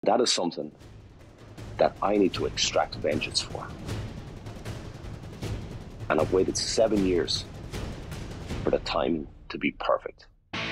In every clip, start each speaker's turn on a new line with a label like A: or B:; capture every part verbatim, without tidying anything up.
A: That is something that I need to extract vengeance for. And I've waited seven years for the time to be perfect.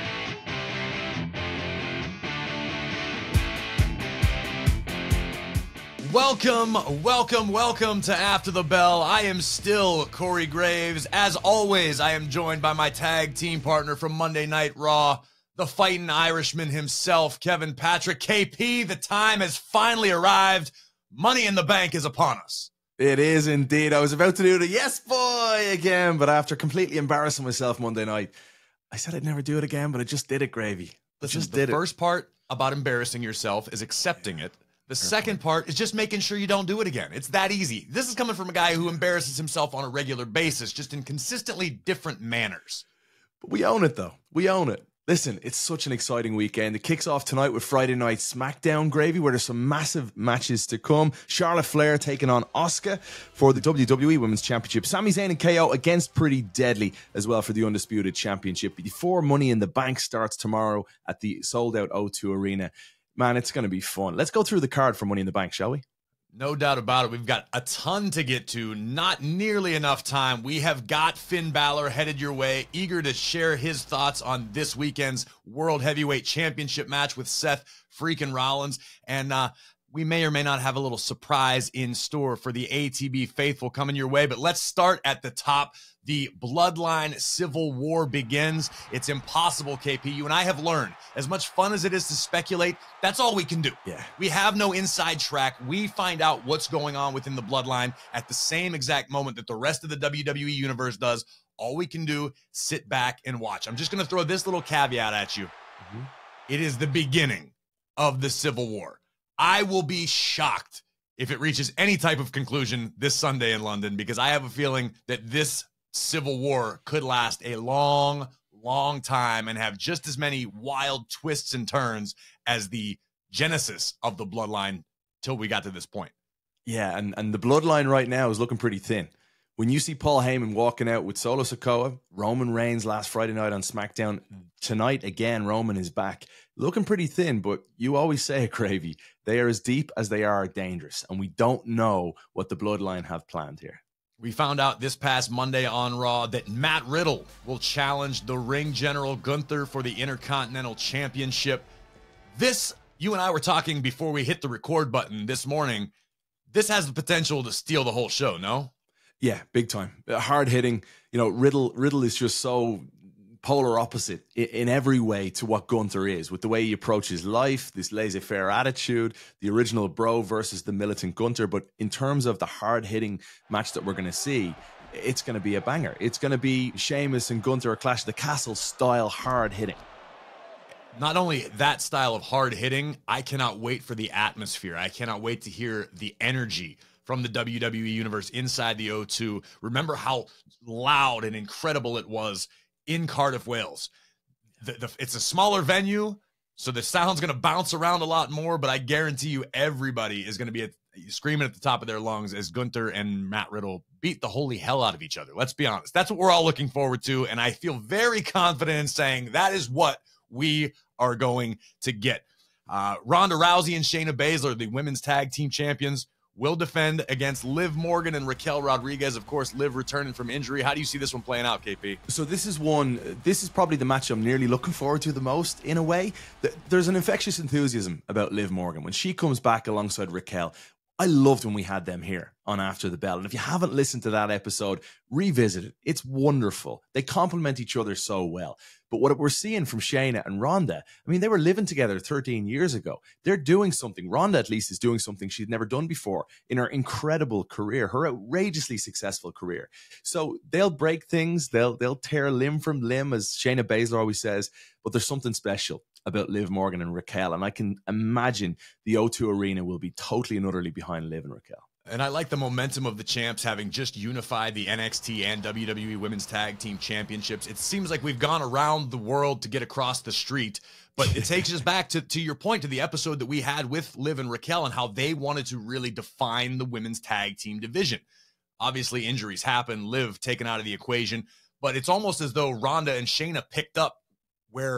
B: Welcome, welcome, welcome to After the Bell. I am still Corey Graves. As always, I am joined by my tag team partner from Monday Night Raw, the fighting Irishman himself, Kevin Patrick. K P, the time has finally arrived. Money in the Bank is upon us.
C: It is indeed. I was about to do the yes boy again, but after completely embarrassing myself Monday night, I said I'd never do it again, but I just did it, Gravy. I
B: Listen,
C: just
B: the
C: did
B: first part about embarrassing yourself is accepting it. The second part is just making sure you don't do it again. It's that easy. This is coming from a guy who embarrasses himself on a regular basis, just in consistently different manners.
C: But we own it, though. We own it. Listen, it's such an exciting weekend. It kicks off tonight with Friday Night SmackDown, Gravy, where there's some massive matches to come. Charlotte Flair taking on Asuka for the W W E Women's Championship. Sami Zayn and K O against Pretty Deadly as well for the Undisputed Championship. Before Money in the Bank starts tomorrow at the sold-out O two Arena. Man, it's going to be fun. Let's go through the card for Money in the Bank, shall we?
B: No doubt about it. We've got a ton to get to. Not nearly enough time. We have got Finn Bálor headed your way, eager to share his thoughts on this weekend's World Heavyweight Championship match with Seth freaking Rollins. And uh, we may or may not have a little surprise in store for the A T B faithful coming your way. But let's start at the top. The Bloodline Civil War begins. It's impossible, K P. You and I have learned, as much fun as it is to speculate, that's all we can do.
C: Yeah.
B: We have no inside track. We find out what's going on within the Bloodline at the same exact moment that the rest of the W W E universe does. All we can do, sit back and watch. I'm just going to throw this little caveat at you. Mm-hmm. It is the beginning of the Civil War. I will be shocked if it reaches any type of conclusion this Sunday in London, because I have a feeling that this Civil War could last a long, long time and have just as many wild twists and turns as the genesis of the Bloodline till we got to this point.
C: Yeah, and, and the Bloodline right now is looking pretty thin. When you see Paul Heyman walking out with Solo Sikoa, Roman Reigns last Friday night on SmackDown, tonight again, Roman is back. Looking pretty thin, but you always say it, Gravy. They are as deep as they are dangerous, and we don't know what the Bloodline have planned here.
B: We found out this past Monday on Raw that Matt Riddle will challenge the Ring General Gunther for the Intercontinental Championship. This, you and I were talking before we hit the record button this morning, this has the potential to steal the whole show, no?
C: Yeah, big time. Hard hitting. You know, Riddle Riddle is just so polar opposite in, in every way to what Gunther is, with the way he approaches life, this laissez-faire attitude, the original bro versus the militant Gunther. But in terms of the hard-hitting match that we're going to see, it's going to be a banger. It's going to be Sheamus and Gunther, a Clash of the Castle style hard-hitting.
B: Not only that style of hard-hitting, I cannot wait for the atmosphere. I cannot wait to hear the energy from the W W E Universe inside the O two. Remember how loud and incredible it was in Cardiff, Wales. The, the, it's a smaller venue, so the sound's going to bounce around a lot more, but I guarantee you everybody is going to be at, screaming at the top of their lungs as Gunther and Matt Riddle beat the holy hell out of each other. Let's be honest. That's what we're all looking forward to, and I feel very confident in saying that is what we are going to get. Uh, Ronda Rousey and Shayna Baszler, the women's tag team champions, will defend against Liv Morgan and Raquel Rodriguez. Of course, Liv returning from injury. How do you see this one playing out, K P?
C: So this is one, this is probably the match I'm nearly looking forward to the most, in a way. There's an infectious enthusiasm about Liv Morgan. When she comes back alongside Raquel, I loved when we had them here on After the Bell. And if you haven't listened to that episode, revisit it. It's wonderful. They complement each other so well. But what we're seeing from Shayna and Ronda, I mean, they were living together thirteen years ago. They're doing something. Ronda, at least, is doing something she'd never done before in her incredible career, her outrageously successful career. So they'll break things. They'll, they'll tear limb from limb, as Shayna Baszler always says. But there's something special about Liv Morgan and Raquel. And I can imagine the O two Arena will be totally and utterly behind Liv and Raquel.
B: And I like the momentum of the champs having just unified the N X T and W W E Women's Tag Team Championships. It seems like we've gone around the world to get across the street, but it takes us back to, to your point, to the episode that we had with Liv and Raquel and how they wanted to really define the women's tag team division. Obviously, injuries happen, Liv taken out of the equation, but it's almost as though Ronda and Shayna picked up where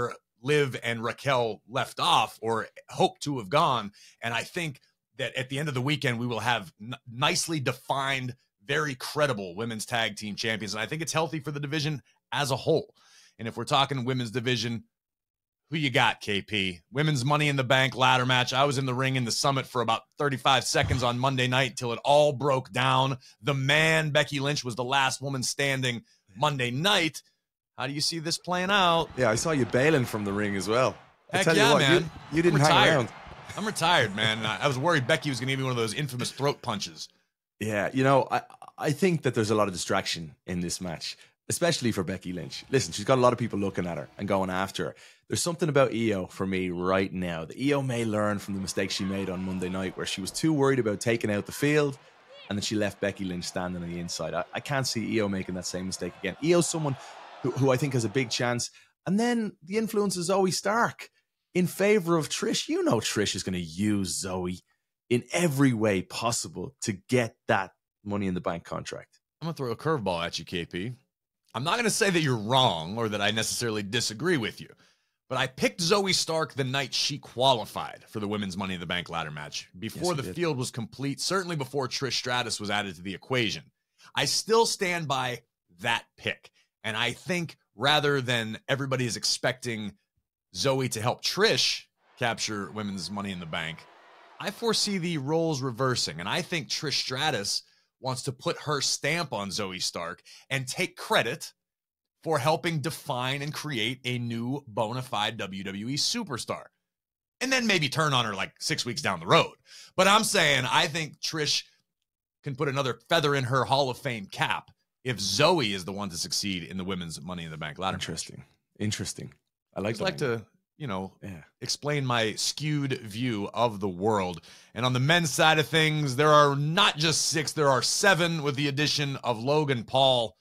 B: Liv and Raquel left off or hope to have gone. And I think that at the end of the weekend, we will have n- nicely defined, very credible women's tag team champions. And I think it's healthy for the division as a whole. And if we're talking women's division, who you got, K P? Women's Money in the Bank ladder match. I was in the ring in the Summit for about thirty-five seconds on Monday night until it all broke down. The man, Becky Lynch, was the last woman standing Monday night. How do you see this playing out?
C: Yeah, I saw you bailing from the ring as well. I
B: Heck
C: tell
B: yeah,
C: you what,
B: man.
C: You, you didn't hang around.
B: I'm retired, man. I was worried Becky was going to give me one of those infamous throat punches.
C: Yeah, you know, I, I think that there's a lot of distraction in this match, especially for Becky Lynch. Listen, she's got a lot of people looking at her and going after her. There's something about E O for me right now. The E O may learn from the mistake she made on Monday night where she was too worried about taking out the field and then she left Becky Lynch standing on the inside. I, I can't see E O making that same mistake again. E O's someone who, who I think has a big chance. And then the influence is Zoe Stark in favor of Trish. You know Trish is going to use Zoe in every way possible to get that Money in the Bank contract.
B: I'm going to throw a curveball at you, K P. I'm not going to say that you're wrong or that I necessarily disagree with you, but I picked Zoe Stark the night she qualified for the Women's Money in the Bank ladder match, before
C: Yes,
B: the
C: did.
B: field was complete, certainly before Trish Stratus was added to the equation. I still stand by that pick, and I think rather than everybody is expecting Zoe to help Trish capture Women's Money in the Bank, I foresee the roles reversing, and I think Trish Stratus wants to put her stamp on Zoe Stark and take credit for helping define and create a new bona fide W W E superstar. And then maybe turn on her like six weeks down the road. But I'm saying I think Trish can put another feather in her Hall of Fame cap if Zoe is the one to succeed in the Women's Money in the Bank ladder.
C: Interesting. Match. Interesting. I like
B: I'd
C: that.
B: like to, you know,
C: yeah.
B: explain my skewed view of the world. And on the men's side of things, there are not just six, there are seven with the addition of Logan Paul.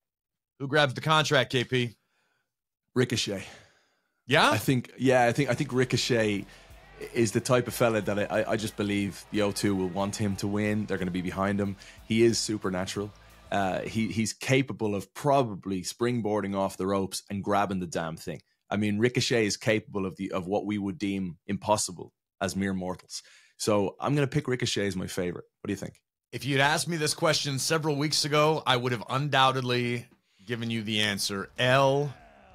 B: Who grabs the contract, K P?
C: Ricochet.
B: Yeah?
C: I think, yeah, I think I think Ricochet is the type of fella that I, I just believe the O two will want him to win. They're going to be behind him. He is supernatural. Uh, he he's capable of probably springboarding off the ropes and grabbing the damn thing. I mean, Ricochet is capable of the of what we would deem impossible as mere mortals. So I'm going to pick Ricochet as my favorite. What do you think?
B: If you'd asked me this question several weeks ago, I would have undoubtedly given you the answer. L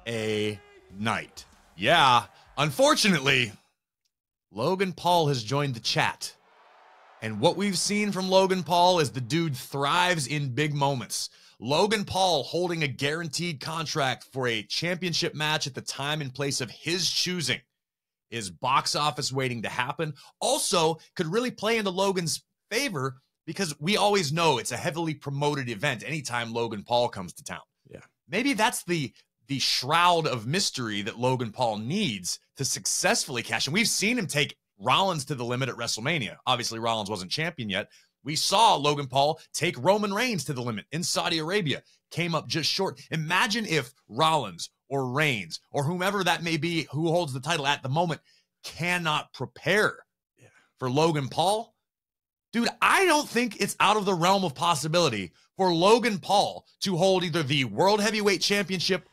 B: A Knight. Yeah, unfortunately, Logan Paul has joined the chat. And what we've seen from Logan Paul is the dude thrives in big moments. Logan Paul holding a guaranteed contract for a championship match at the time and place of his choosing is box office waiting to happen. Also, could really play into Logan's favor because we always know it's a heavily promoted event anytime Logan Paul comes to town.
C: Yeah.
B: Maybe that's the the shroud of mystery that Logan Paul needs to successfully cash. And we've seen him take Rollins to the limit at WrestleMania. Obviously, Rollins wasn't champion yet. We saw Logan Paul take Roman Reigns to the limit in Saudi Arabia. Came up just short. Imagine if Rollins or Reigns or whomever that may be who holds the title at the moment cannot prepare
C: yeah.
B: for Logan Paul. Dude, I don't think it's out of the realm of possibility for Logan Paul to hold either the World Heavyweight Championship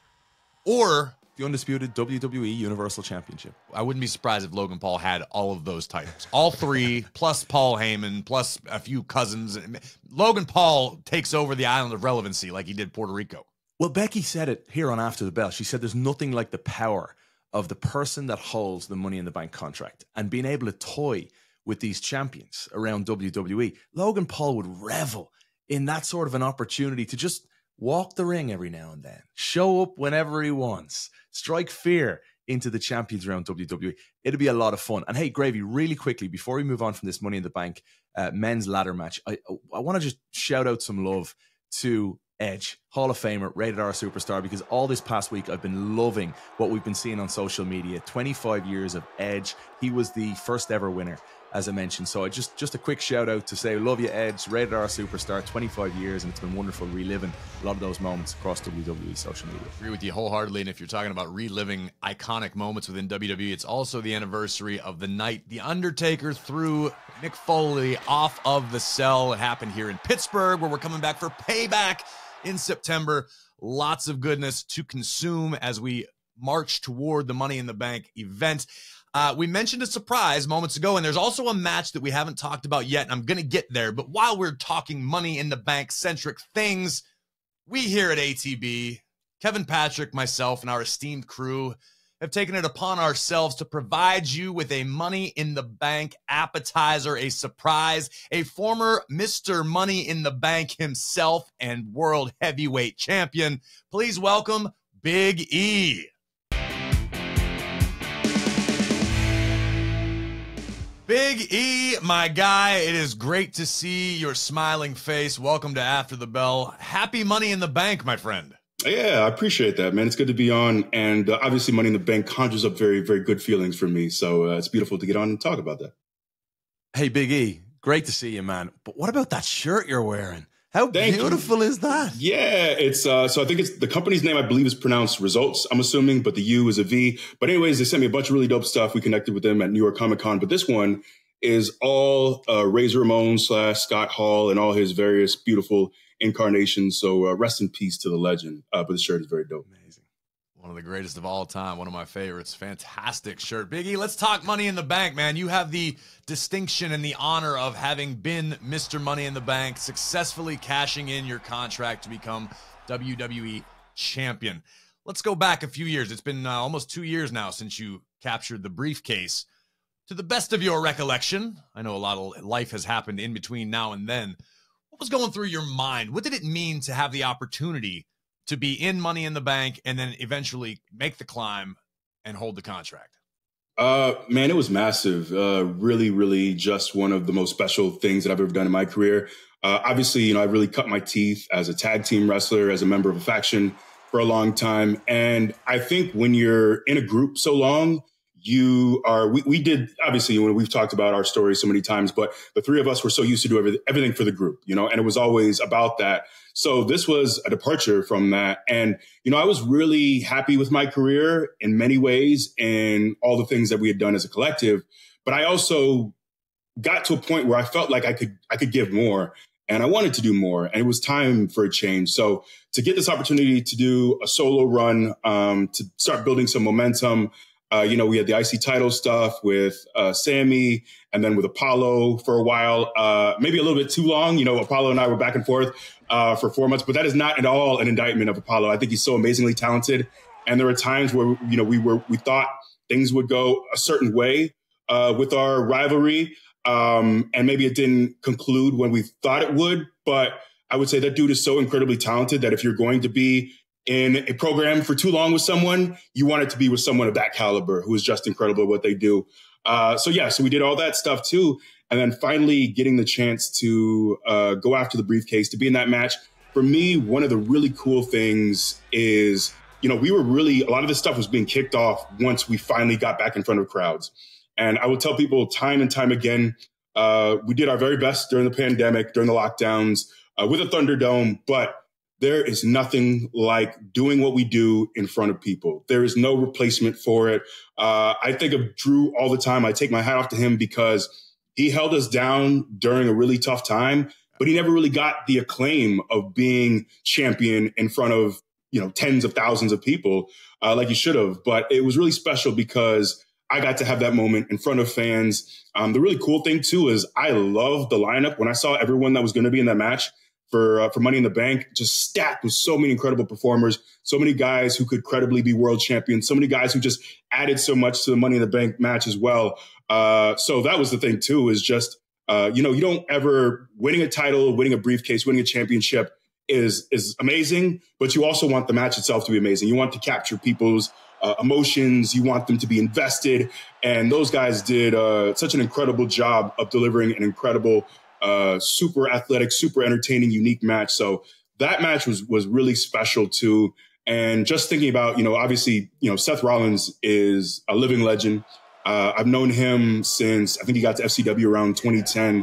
B: or
C: the undisputed W W E Universal Championship.
B: I wouldn't be surprised if Logan Paul had all of those titles. All three, plus Paul Heyman, plus a few cousins. Logan Paul takes over the island of relevancy like he did Puerto Rico.
C: Well, Becky said it here on After the Bell. She said there's nothing like the power of the person that holds the Money in the Bank contract and being able to toy with these champions around W W E. Logan Paul would revel in that sort of an opportunity to just walk the ring every now and then, show up whenever he wants, strike fear into the champions around W W E. It'll be a lot of fun. And hey, Gravy, really quickly, before we move on from this Money in the Bank uh, men's ladder match, I, I want to just shout out some love to Edge, Hall of Famer, Rated R Superstar, because all this past week I've been loving what we've been seeing on social media. twenty-five years of Edge. He was the first ever winner, as I mentioned. So I just just a quick shout out to say, love you, Edge, Rated R Superstar, twenty-five years, and it's been wonderful reliving a lot of those moments across W W E social media.
B: I agree with you wholeheartedly. And if you're talking about reliving iconic moments within W W E, it's also the anniversary of the night The Undertaker threw Mick Foley off of the cell. It happened here in Pittsburgh, where we're coming back for Payback in September. Lots of goodness to consume as we march toward the Money in the Bank event. Uh, we mentioned a surprise moments ago, and there's also a match that we haven't talked about yet, and I'm going to get there. But while we're talking Money in the Bank-centric things, we here at A T B, Kevin Patrick, myself, and our esteemed crew have taken it upon ourselves to provide you with a Money in the Bank appetizer, a surprise, a former Mister Money in the Bank himself and world heavyweight champion. Please welcome Big E. Big E, my guy, it is great to see your smiling face. Welcome to After the Bell. Happy Money in the Bank, my friend.
D: Yeah, I appreciate that, man. It's good to be on. And uh, obviously Money in the Bank conjures up very, very good feelings for me. So uh, it's beautiful to get on and talk about that.
C: Hey, Big E, great to see you, man. But what about that shirt you're wearing? How
D: Thank
C: beautiful
D: you.
C: is that?
D: Yeah, it's uh, so I think it's the company's name, I believe, is pronounced Results, I'm assuming, but the U is a V. But anyways, they sent me a bunch of really dope stuff. We connected with them at New York Comic Con. But this one is all uh, Razor Ramon slash Scott Hall and all his various beautiful incarnations. So uh, rest in peace to the legend. Uh, but the shirt is very dope.
B: Amazing. One of the greatest of all time. One of my favorites. Fantastic shirt. Big E, let's talk Money in the Bank, man. You have the distinction and the honor of having been Mister Money in the Bank, successfully cashing in your contract to become W W E champion. Let's go back a few years. It's been uh, almost two years now since you captured the briefcase. To the best of your recollection, I know a lot of life has happened in between now and then. What was going through your mind? What did it mean to have the opportunity to be in Money in the Bank and then eventually make the climb and hold the contract?
D: Uh, man, it was massive. Uh, really, really just one of the most special things that I've ever done in my career. Uh, obviously, you know, I really cut my teeth as a tag team wrestler, as a member of a faction for a long time. And I think when you're in a group so long, you are, we, we did, obviously, when we've talked about our story so many times, but the three of us were so used to do everything, everything for the group, you know, and it was always about that. So this was a departure from that. And, you know, I was really happy with my career in many ways and all the things that we had done as a collective. But I also got to a point where I felt like I could, I could give more and I wanted to do more. And it was time for a change. So to get this opportunity to do a solo run, um, to start building some momentum, Uh, you know, we had the I C title stuff with uh, Sammy and then with Apollo for a while, uh, maybe a little bit too long. You know, Apollo and I were back and forth uh, for four months, but that is not at all an indictment of Apollo. I think he's so amazingly talented. And there were times where, you know, we were we thought things would go a certain way uh, with our rivalry. Um, and maybe it didn't conclude when we thought it would. But I would say that dude is so incredibly talented that if you're going to be in a program for too long with someone, you want it to be with someone of that caliber who is just incredible at what they do. Uh, so yeah, so we did all that stuff too. And then finally getting the chance to uh, go after the briefcase, to be in that match. For me, one of the really cool things is, you know, we were really, a lot of this stuff was being kicked off once we finally got back in front of crowds. And I will tell people time and time again, uh, we did our very best during the pandemic, during the lockdowns, uh, with a Thunderdome, but there is nothing like doing what we do in front of people. There is no replacement for it. Uh, I think of Drew all the time. I take my hat off to him because he held us down during a really tough time, but he never really got the acclaim of being champion in front of, you know, tens of thousands of people uh, like he should have. But it was really special because I got to have that moment in front of fans. Um, the really cool thing, too, is I love the lineup. When I saw everyone that was going to be in that match, for uh, for Money in the Bank, just stacked with so many incredible performers, so many guys who could credibly be world champions, so many guys who just added so much to the Money in the Bank match as well. Uh, so that was the thing, too, is just, uh, you know, you don't ever, winning a title, winning a briefcase, winning a championship is is amazing, but you also want the match itself to be amazing. You want to capture people's uh, emotions. You want them to be invested. And those guys did uh, such an incredible job of delivering an incredible Uh, super athletic, super entertaining, unique match. So that match was was really special too. And just thinking about, you know, obviously, you know, Seth Rollins is a living legend. Uh, I've known him since I think he got to F C W around twenty ten.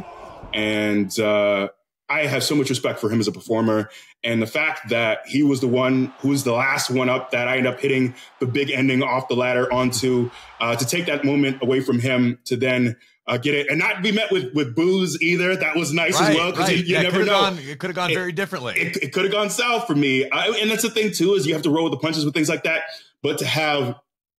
D: And uh, I have so much respect for him as a performer. And the fact that he was the one who was the last one up that I ended up hitting the big ending off the ladder onto, uh, to take that moment away from him to then Uh, get it and not be met with with boos either. That was nice
B: right,
D: as well because
B: right.
D: you, you
B: yeah,
D: never know.
B: Gone, it could have gone
D: it,
B: very differently.
D: It, it could have gone south for me, I, and that's the thing too is you have to roll with the punches with things like that. but to have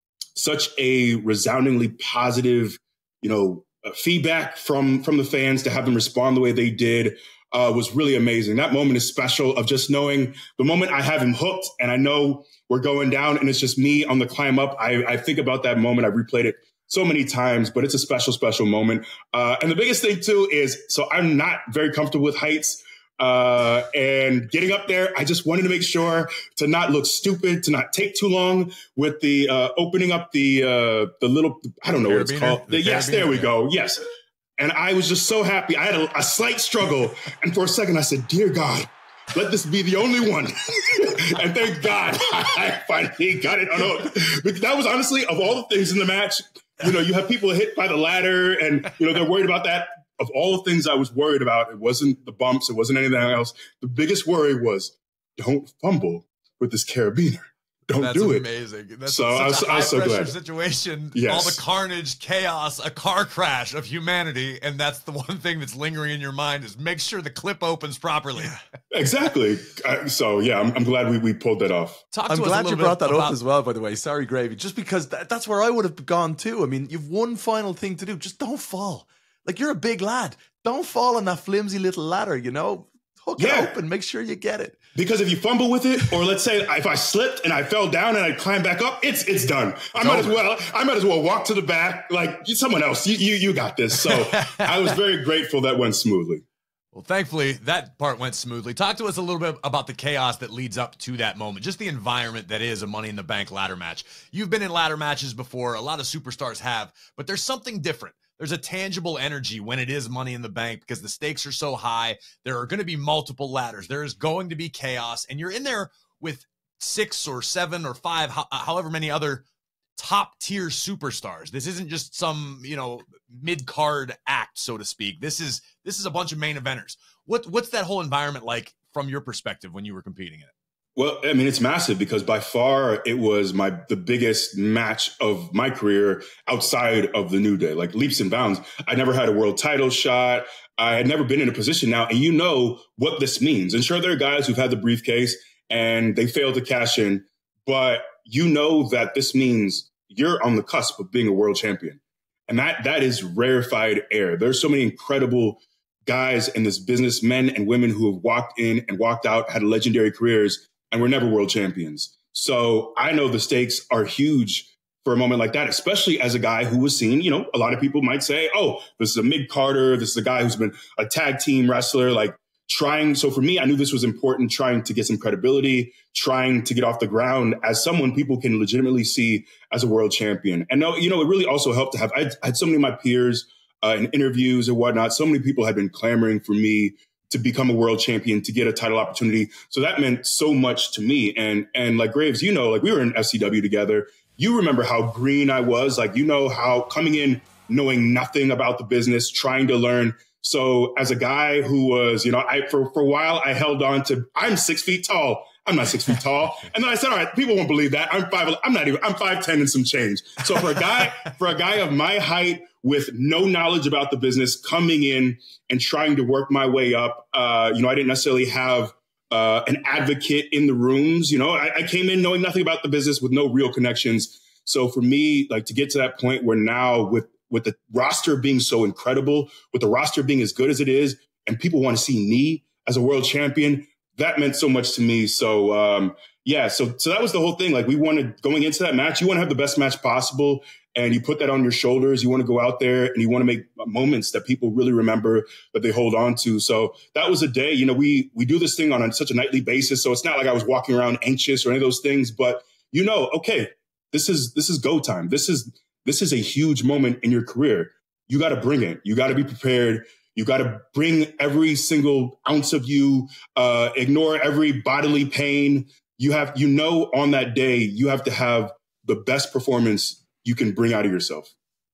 D: such a resoundingly positive, you know, uh, feedback from from the fans, to have them respond the way they did, uh, was really amazing. That moment is special, of just knowing the moment I have him hooked and I know we're going down and it's just me on the climb up. I, I think about that moment. I've replayed it so many times, but it's a special, special moment. Uh, and the biggest thing too is, so I'm not very comfortable with heights. Uh, and getting up there, I just wanted to make sure to not look stupid, to not take too long with the uh, opening up the uh, the little, I don't know what it's called. The, yes, there we go. Yes. And I was just so happy. I had a, a slight struggle. And for a second, I said, dear God, let this be the only one. And thank God I finally got it unhooked. Because that was honestly, of all the things in the match, you know, you have people hit by the ladder and, you know, they're worried about that. Of all the things I was worried about, it wasn't the bumps, it wasn't anything else. The biggest worry was, don't fumble with this carabiner. Don't
B: That's
D: do it.
B: Amazing. That's
D: so
B: such
D: I was,
B: a high
D: I was so
B: pressure
D: glad.
B: situation.
D: Yes.
B: All the carnage, chaos, a car crash of humanity, and that's the one thing that's lingering in your mind is make sure the clip opens properly.
D: Exactly. Uh, so yeah, I'm, I'm glad we, we pulled that off.
B: Talk to
C: I'm
B: us a
C: glad you
B: little
C: brought
B: bit
C: that
B: about-
C: up as well, by the way. Sorry, Gravy. Just because that, that's where I would have gone too. I mean, you've one final thing to do. Just don't fall. Like, you're a big lad. Don't fall on that flimsy little ladder, you know? Hook
D: Yeah.
C: it open. Make sure you get it.
D: Because if you fumble with it, or let's say if I slipped and I fell down and I climbed back up, it's it's done. I might as well I might as well walk to the back like someone else. You you you got this. So I was very grateful that went smoothly.
B: Well, thankfully, that part went smoothly. Talk to us a little bit about the chaos that leads up to that moment, just the environment that is a Money in the Bank ladder match. You've been in ladder matches before, a lot of superstars have, but there's something different. There's a tangible energy when it is Money in the Bank because the stakes are so high. There are going to be multiple ladders. There is going to be chaos, and you're in there with six or seven or five, ho- however many other top tier superstars. This isn't just some, you know, mid-card act, so to speak. This is this is a bunch of main eventers. What what's that whole environment like from your perspective when you were competing in it?
D: Well, I mean, it's massive because by far it was my the biggest match of my career outside of the New Day, like leaps and bounds. I never had a world title shot. I had never been in a position now, and you know what this means. And sure, there are guys who've had the briefcase and they failed to cash in, but you know that this means you're on the cusp of being a world champion. And that that is rarefied air. There's so many incredible guys in this business, men and women who have walked in and walked out, had legendary careers, and we're never world champions. So I know the stakes are huge for a moment like that, especially as a guy who was seen, you know, a lot of people might say, oh, this is a mid-carder. This is a guy who's been a tag team wrestler, like trying. So for me, I knew this was important, trying to get some credibility, trying to get off the ground as someone people can legitimately see as a world champion. And, no, you know, it really also helped to have, I had so many of my peers uh, in interviews and whatnot. So many people had been clamoring for me to become a world champion, to get a title opportunity. So that meant so much to me. And, and like Graves, you know, like we were in F C W together. You remember how green I was. Like, you know, how coming in, knowing nothing about the business, trying to learn. So as a guy who was, you know, I, for, for a while, I held on to, I'm six feet tall. I'm not six feet tall. And then I said, all right, people won't believe that. I'm five, I'm not even, I'm five ten and some change. So for a guy, for a guy of my height with no knowledge about the business, coming in and trying to work my way up, uh, you know, I didn't necessarily have uh, an advocate in the rooms. You know, I, I came in knowing nothing about the business with no real connections. So for me, like to get to that point where now with, with the roster being so incredible, with the roster being as good as it is, and people want to see me as a world champion, that meant so much to me. So, um, yeah, so so that was the whole thing. Like we wanted, going into that match, you want to have the best match possible, and you put that on your shoulders. You want to go out there and you want to make moments that people really remember, that they hold on to. So that was a day, you know, we we do this thing on a, such a nightly basis. So it's not like I was walking around anxious or any of those things, but you know, okay, this is this is go time. This is this is a huge moment in your career. You got to bring it. You got to be prepared. You got to bring every single ounce of you, uh, ignore every bodily pain. You have, you know, on that day, you have to have the best performance you can bring out of yourself.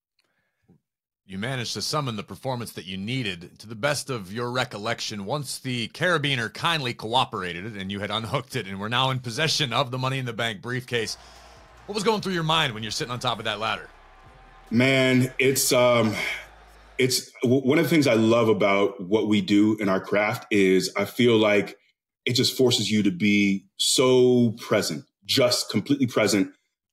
B: You managed to summon the performance that you needed. To the best of your recollection, once the carabiner kindly cooperated and you had unhooked it and were now in possession of the Money in the Bank briefcase, what was going through your mind when you're sitting on top of that ladder?
D: Man, it's um, it's one of the things I love about what we do in our craft is I feel like it just forces you to be so present, just completely present.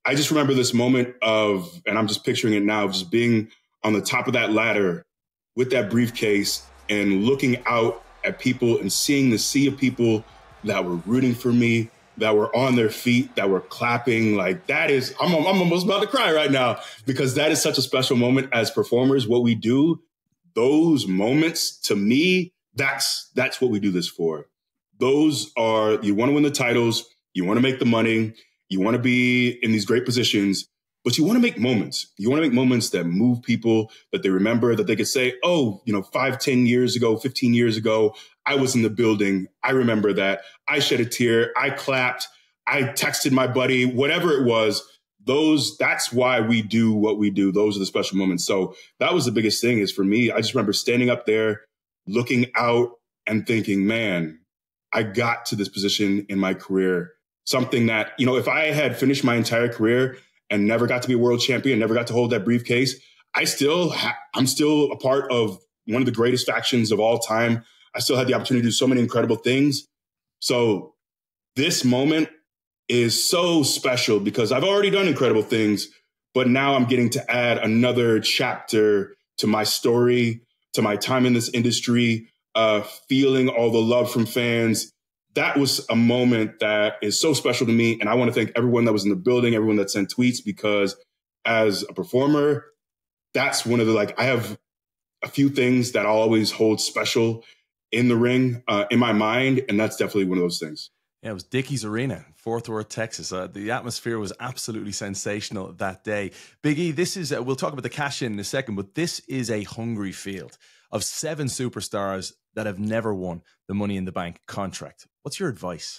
D: I just remember this moment of, and I'm just picturing it now, just being on the top of that ladder with that briefcase and looking out at people and seeing the sea of people that were rooting for me, that were on their feet, that were clapping. Like that is, I'm, I'm almost about to cry right now because that is such a special moment as performers. What we do, those moments, to me, that's that's what we do this for. Those are, you want to win the titles, you want to make the money, you want to be in these great positions, but you want to make moments. You want to make moments that move people, that they remember, that they could say, oh, you know, five, ten years ago, fifteen years ago, I was in the building. I remember that. I shed a tear. I clapped. I texted my buddy, whatever it was. Those, that's why we do what we do. Those are the special moments. So that was the biggest thing is for me. I just remember standing up there, looking out and thinking, man, I got to this position in my career. Something that, you know, if I had finished my entire career and never got to be a world champion, never got to hold that briefcase, I still, ha- I'm still a part of one of the greatest factions of all time. I still had the opportunity to do so many incredible things. So this moment is so special because I've already done incredible things, but now I'm getting to add another chapter to my story, to my time in this industry, uh, feeling all the love from fans. That was a moment that is so special to me. And I want to thank everyone that was in the building, everyone that sent tweets, because as a performer, that's one of the, like, I have a few things that I'll always hold special in the ring, uh, in my mind. And that's definitely one of those things.
C: Yeah, it was Dickey's Arena, Fort Worth, Texas. Uh, the atmosphere was absolutely sensational that day. Big E, this is, uh, we'll talk about the cash in in a second, but this is a hungry field of seven superstars that have never won the Money in the Bank contract. What's your advice?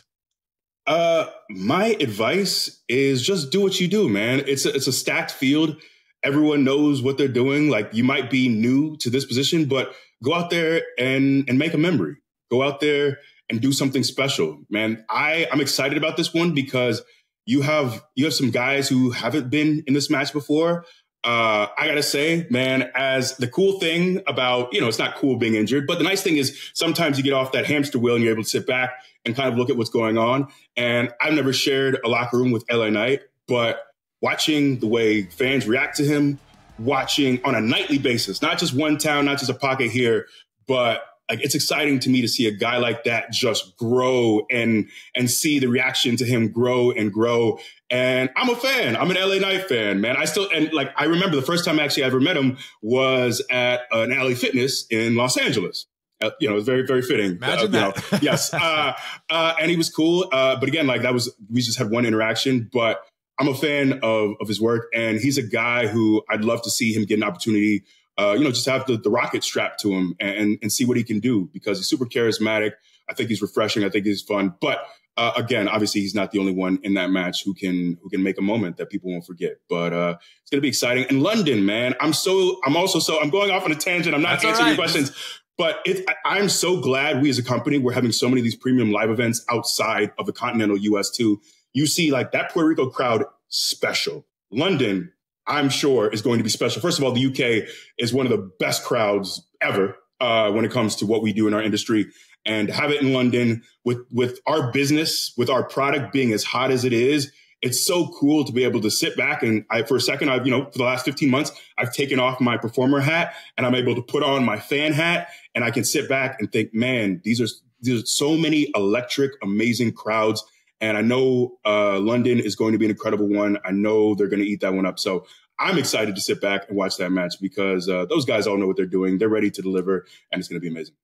D: Uh, my advice is just do what you do, man. It's a, it's a stacked field. Everyone knows what they're doing. Like, you might be new to this position, but go out there and, and make a memory. Go out there and do something special, man. I, I'm excited about this one because you have you have some guys who haven't been in this match before. Uh, I gotta say, man, as the cool thing about, you know, it's not cool being injured, but the nice thing is sometimes you get off that hamster wheel and you're able to sit back and kind of look at what's going on. And I've never shared a locker room with L A Knight, but watching the way fans react to him, watching on a nightly basis, not just one town, not just a pocket here, but like, it's exciting to me to see a guy like that just grow and and see the reaction to him grow and grow. And I'm a fan. I'm an L A Knight fan, man. I still, and like, I remember the first time actually I ever met him was at an L A Fitness in Los Angeles. Uh, you know, it was very, very fitting.
B: Imagine
D: uh,
B: that.
D: You know, yes. Uh, uh, and he was cool. Uh, but again, like that was, we just had one interaction, but I'm a fan of, of his work. And he's a guy who I'd love to see him get an opportunity, uh, you know, just have the, the rocket strapped to him and, and see what he can do because he's super charismatic. I think he's refreshing. I think he's fun. But uh, again, obviously, he's not the only one in that match who can who can make a moment that people won't forget. But uh, it's going to be exciting. And London, man, I'm so I'm also so I'm going off on a tangent. I'm not
B: That's
D: answering
B: right.
D: your questions. But it, I, I'm so glad we as a company, we're having so many of these premium live events outside of the continental U S too. You see like that Puerto Rico crowd special. London, I'm sure, is going to be special. First of all, the U K is one of the best crowds ever uh, when it comes to what we do in our industry. And have it in London with, with our business, with our product being as hot as it is, it's so cool to be able to sit back. And I, for a second, I've, you know, for the last fifteen months, I've taken off my performer hat and I'm able to put on my fan hat and I can sit back and think, man, these are, these are so many electric, amazing crowds. And I know uh, London is going to be an incredible one. I know they're going to eat that one up. So I'm excited to sit back and watch that match because uh, those guys all know what they're doing. They're ready to deliver and it's going to be amazing.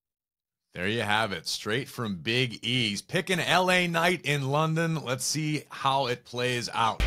B: There you have it, straight from Big E's. Picking L A Knight in London. Let's see how it plays out.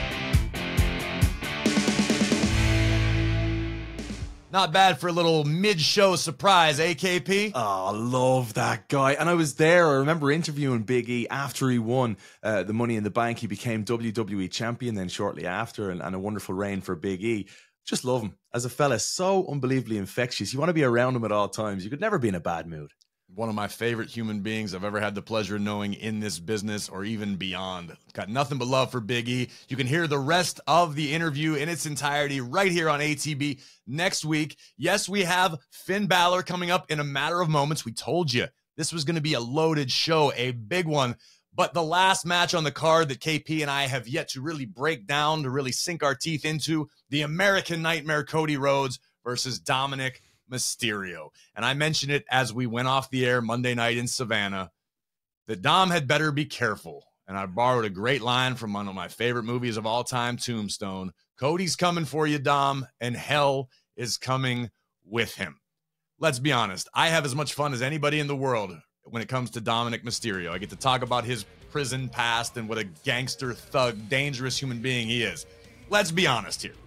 B: Not bad for a little mid-show surprise, A K P.
C: Oh, I love that guy. And I was there. I remember interviewing Big E after he won uh, the Money in the Bank. He became W W E champion then shortly after, and, and a wonderful reign for Big E. Just love him as a fella. So unbelievably infectious. You want to be around him at all times. You could never be in a bad mood.
B: One of my favorite human beings I've ever had the pleasure of knowing in this business or even beyond. Got nothing but love for Big E. You can hear the rest of the interview in its entirety right here on A T B next week. Yes, we have Finn Bálor coming up in a matter of moments. We told you this was going to be a loaded show, a big one. But the last match on the card that K P and I have yet to really break down, to really sink our teeth into, the American Nightmare Cody Rhodes versus Dominic Mysterio. And I mentioned it as we went off the air Monday night in Savannah, that Dom had better be careful. And I borrowed a great line from one of my favorite movies of all time, Tombstone. Cody's coming for you, Dom, and hell is coming with him. Let's be honest. I have as much fun as anybody in the world when it comes to Dominic Mysterio. I get to talk about his prison past and what a gangster, thug, dangerous human being he is. Let's be honest here.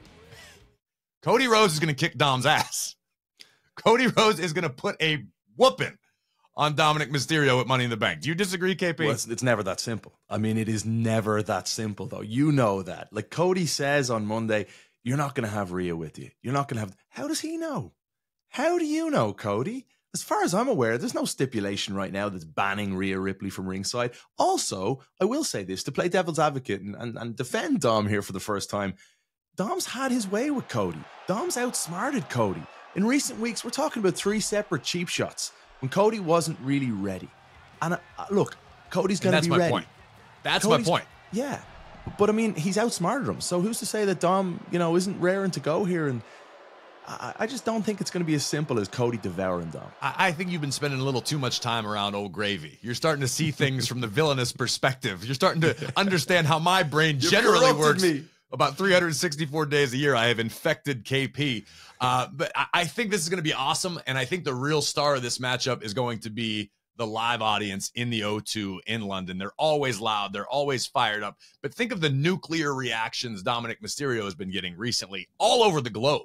B: Cody Rhodes is going to kick Dom's ass. Cody Rhodes is going to put a whooping on Dominic Mysterio at Money in the Bank. Do you disagree, K P?
C: Well, it's, it's never that simple. I mean, it is never that simple, though. You know that. Like Cody says on Monday, you're not going to have Rhea with you. You're not going to have... How does he know? How do you know, Cody? As far as I'm aware, there's no stipulation right now that's banning Rhea Ripley from ringside. Also, I will say this, to play devil's advocate and, and, and defend Dom here for the first time, Dom's had his way with Cody. Dom's outsmarted Cody. In recent weeks, we're talking about three separate cheap shots when Cody wasn't really ready. And uh, look, Cody's going to be ready. That's my point.
B: That's Cody's, my point.
C: Yeah. But I mean, he's outsmarted him. So who's to say that Dom, you know, isn't raring to go here? And I, I just don't think it's going to be as simple as Cody devouring Dom.
B: I, I think you've been spending a little too much time around Old Gravy. You're starting to see things from the villainous perspective. You're starting to understand how my brain
C: You've
B: generally works.
C: Me.
B: About three hundred sixty-four days a year, I have infected K P. Uh, but I, I think this is going to be awesome. And I think the real star of this matchup is going to be the live audience in the O two in London. They're always loud. They're always fired up. But think of the nuclear reactions Dominic Mysterio has been getting recently all over the globe.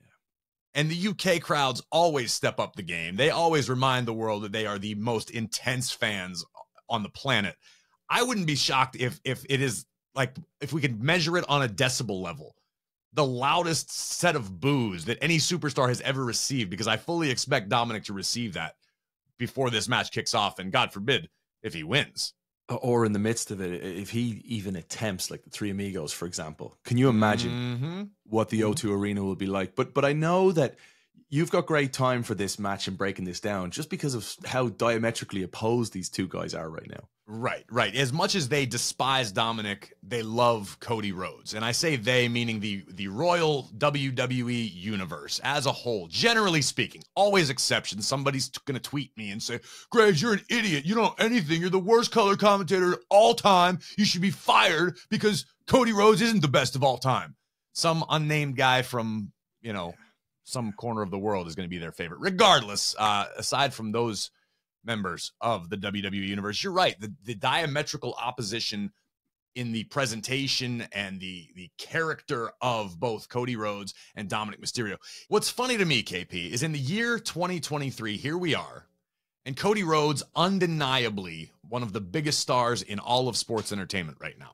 B: And the U K crowds always step up the game. They always remind the world that they are the most intense fans on the planet. I wouldn't be shocked if if it is like, if we could measure it on a decibel level, the loudest set of boos that any superstar has ever received, because I fully expect Dominic to receive that before this match kicks off. And God forbid if he wins.
C: Or in the midst of it, if he even attempts, like the Three Amigos, for example. Can you imagine mm-hmm. what the O two Arena will be like? But but I know that you've got great time for this match and breaking this down just because of how diametrically opposed these two guys are right now.
B: Right, right. As much as they despise Dominic, they love Cody Rhodes. And I say they, meaning the, the royal W W E universe as a whole, generally speaking. Always exceptions. Somebody's going to tweet me and say, Graves, you're an idiot. You don't know anything. You're the worst color commentator of all time. You should be fired because Cody Rhodes isn't the best of all time. Some unnamed guy from, you know, some corner of the world is going to be their favorite. Regardless, uh, aside from those members of the W W E universe, you're right. The, the diametrical opposition in the presentation and the, the character of both Cody Rhodes and Dominic Mysterio. What's funny to me, K P, is in the year twenty twenty-three, here we are, and Cody Rhodes, undeniably one of the biggest stars in all of sports entertainment right now.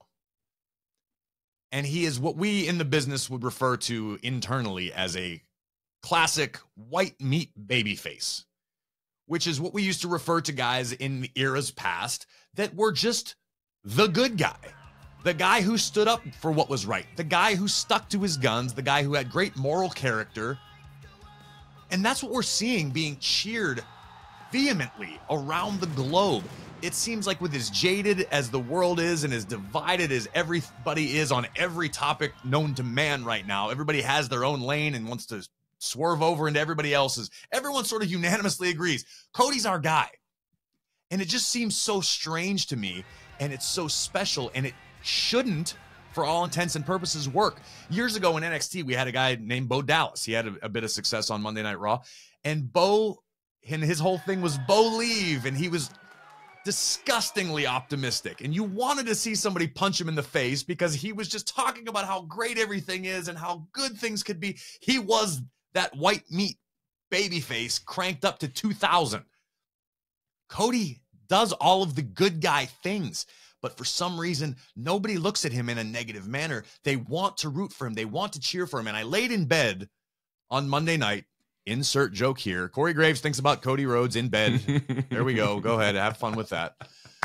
B: And he is what we in the business would refer to internally as a classic white meat babyface, which is what we used to refer to guys in the eras past that were just the good guy, the guy who stood up for what was right, the guy who stuck to his guns, the guy who had great moral character. And that's what we're seeing being cheered vehemently around the globe. It seems like with as jaded as the world is and as divided as everybody is on every topic known to man right now, everybody has their own lane and wants to swerve over into everybody else's. Everyone sort of unanimously agrees Cody's our guy. And it just seems so strange to me, and it's so special, and it shouldn't, for all intents and purposes, work. Years ago in N X T, we had a guy named Bo Dallas. He had a, a bit of success on Monday Night Raw, and Bo, and his whole thing was Bo leave, and he was disgustingly optimistic, and you wanted to see somebody punch him in the face because he was just talking about how great everything is and how good things could be. He was that white meat babyface cranked up to two thousand. Cody does all of the good guy things, but for some reason, nobody looks at him in a negative manner. They want to root for him. They want to cheer for him. And I laid in bed on Monday night, insert joke here. Corey Graves thinks about Cody Rhodes in bed. There we go. Go ahead. Have fun with that.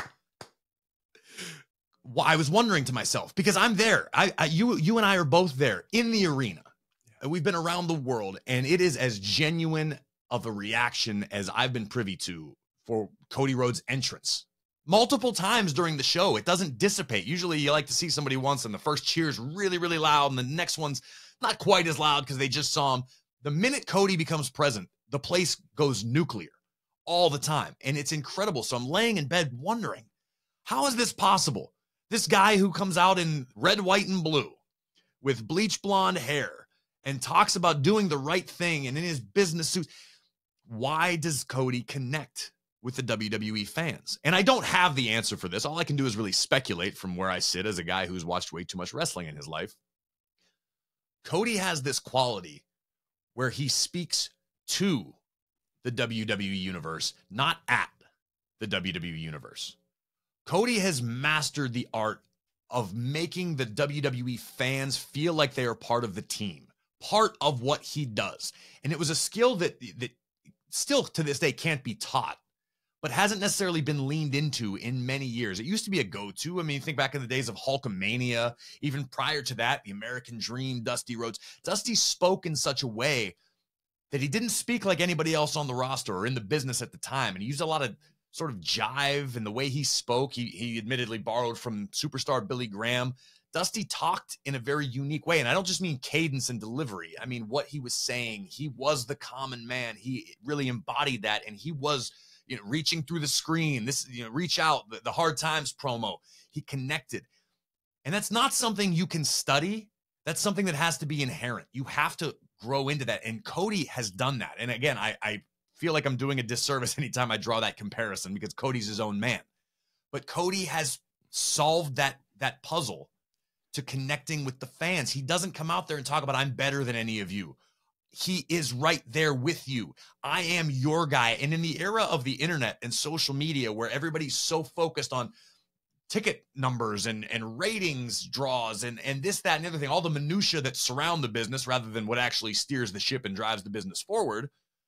B: Well, I was wondering to myself, because I'm there. I, I you, you and I are both there in the arena. We've been around the world, and it is as genuine of a reaction as I've been privy to for Cody Rhodes' entrance multiple times during the show. It doesn't dissipate. Usually you like to see somebody once and the first cheer's really, really loud and the next one's not quite as loud because they just saw him. The minute Cody becomes present, the place goes nuclear all the time. And it's incredible. So I'm laying in bed wondering, how is this possible? This guy who comes out in red, white, and blue with bleach blonde hair and talks about doing the right thing and in his business suit. Why does Cody connect with the W W E fans? And I don't have the answer for this. All I can do is really speculate from where I sit as a guy who's watched way too much wrestling in his life. Cody has this quality where he speaks to the W W E universe, not at the W W E universe. Cody has mastered the art of making the W W E fans feel like they are part of the team, part of what he does. And it was a skill that, that still to this day can't be taught, but hasn't necessarily been leaned into in many years. It used to be a go-to. I mean, think back in the days of Hulkamania, even prior to that, the American Dream, Dusty Rhodes. Dusty spoke in such a way that he didn't speak like anybody else on the roster or in the business at the time. And he used a lot of sort of jive in the way he spoke. He, he admittedly borrowed from superstar Billy Graham. Dusty talked in a very unique way. And I don't just mean cadence and delivery. I mean, what he was saying. He was the common man. He really embodied that. And he was, you know, reaching through the screen, this, you know, reach out, the, the Hard Times promo. He connected. And that's not something you can study. That's something that has to be inherent. You have to grow into that. And Cody has done that. And again, I, I feel like I'm doing a disservice anytime I draw that comparison because Cody's his own man. But Cody has solved that, that puzzle to connecting with the fans. He doesn't come out there and talk about, I'm better than any of you. He is right there with you. I am your guy. And in the era of the internet and social media where everybody's so focused on ticket numbers and, and ratings draws and, and this, that, and the other thing, all the minutia that surround the business rather than what actually steers the ship and drives the business forward,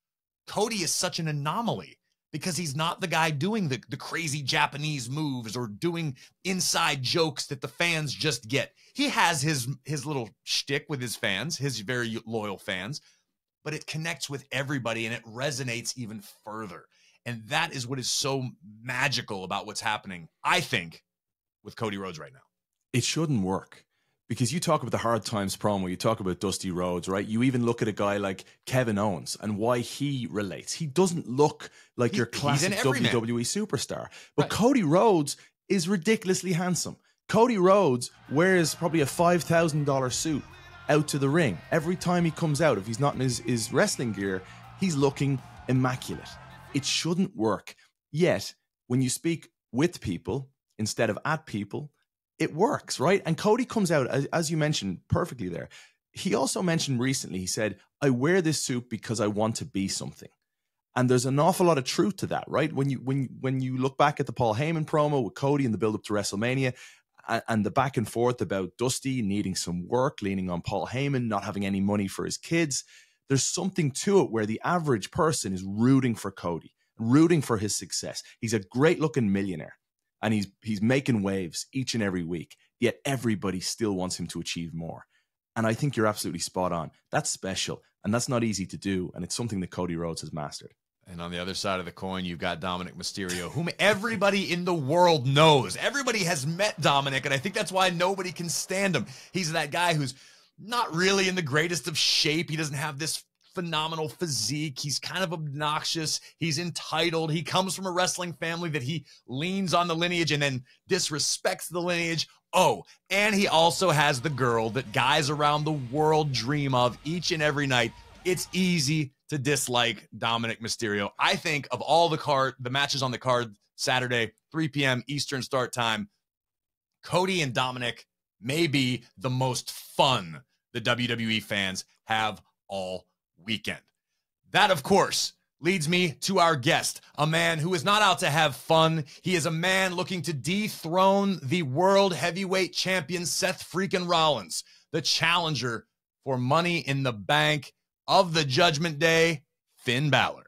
B: Cody is such an anomaly because he's not the guy doing the, the crazy Japanese moves or doing inside jokes that the fans just get. He has his, his little shtick with his fans, his very loyal fans, but it connects with everybody and it resonates even further. And that is what is so magical about what's happening, I think, with Cody Rhodes right now.
C: It shouldn't work. Because you talk about the Hard Times promo, you talk about Dusty Rhodes, right? You even look at a guy like Kevin Owens and why he relates. He doesn't look like he, your classic W W E superstar. But right. Cody Rhodes is ridiculously handsome. Cody Rhodes wears probably a five thousand dollar suit out to the ring. Every time he comes out, if he's not in his, his wrestling gear, he's looking immaculate. It shouldn't work. Yet, when you speak with people instead of at people, it works, right? And Cody comes out, as, as you mentioned perfectly there. He also mentioned recently, he said, I wear this suit because I want to be something. And there's an awful lot of truth to that, right? When you when when you look back at the Paul Heyman promo with Cody in the build-up to WrestleMania and, and the back and forth about Dusty needing some work, leaning on Paul Heyman, not having any money for his kids, there's something to it where the average person is rooting for Cody, rooting for his success. He's a great-looking millionaire. And he's he's making waves each and every week, yet everybody still wants him to achieve more. And I think you're absolutely spot on. That's special, and that's not easy to do, and it's something that Cody Rhodes has mastered.
B: And on the other side of the coin, you've got Dominic Mysterio, whom everybody in the world knows. Everybody has met Dominic, and I think that's why nobody can stand him. He's that guy who's not really in the greatest of shape. He doesn't have this phenomenal physique. He's kind of obnoxious. He's entitled. He comes from a wrestling family that he leans on the lineage and then disrespects the lineage. Oh, and he also has the girl that guys around the world dream of each and every night. It's easy to dislike Dominic Mysterio. I think of all the card, the matches on the card Saturday, three p.m. Eastern start time, Cody and Dominic may be the most fun the W W E fans have all weekend. That, of course, leads me to our guest, a man who is not out to have fun. He is a man looking to dethrone the world heavyweight champion, Seth freaking Rollins, the challenger for Money in the Bank of the Judgment Day, Finn Bálor.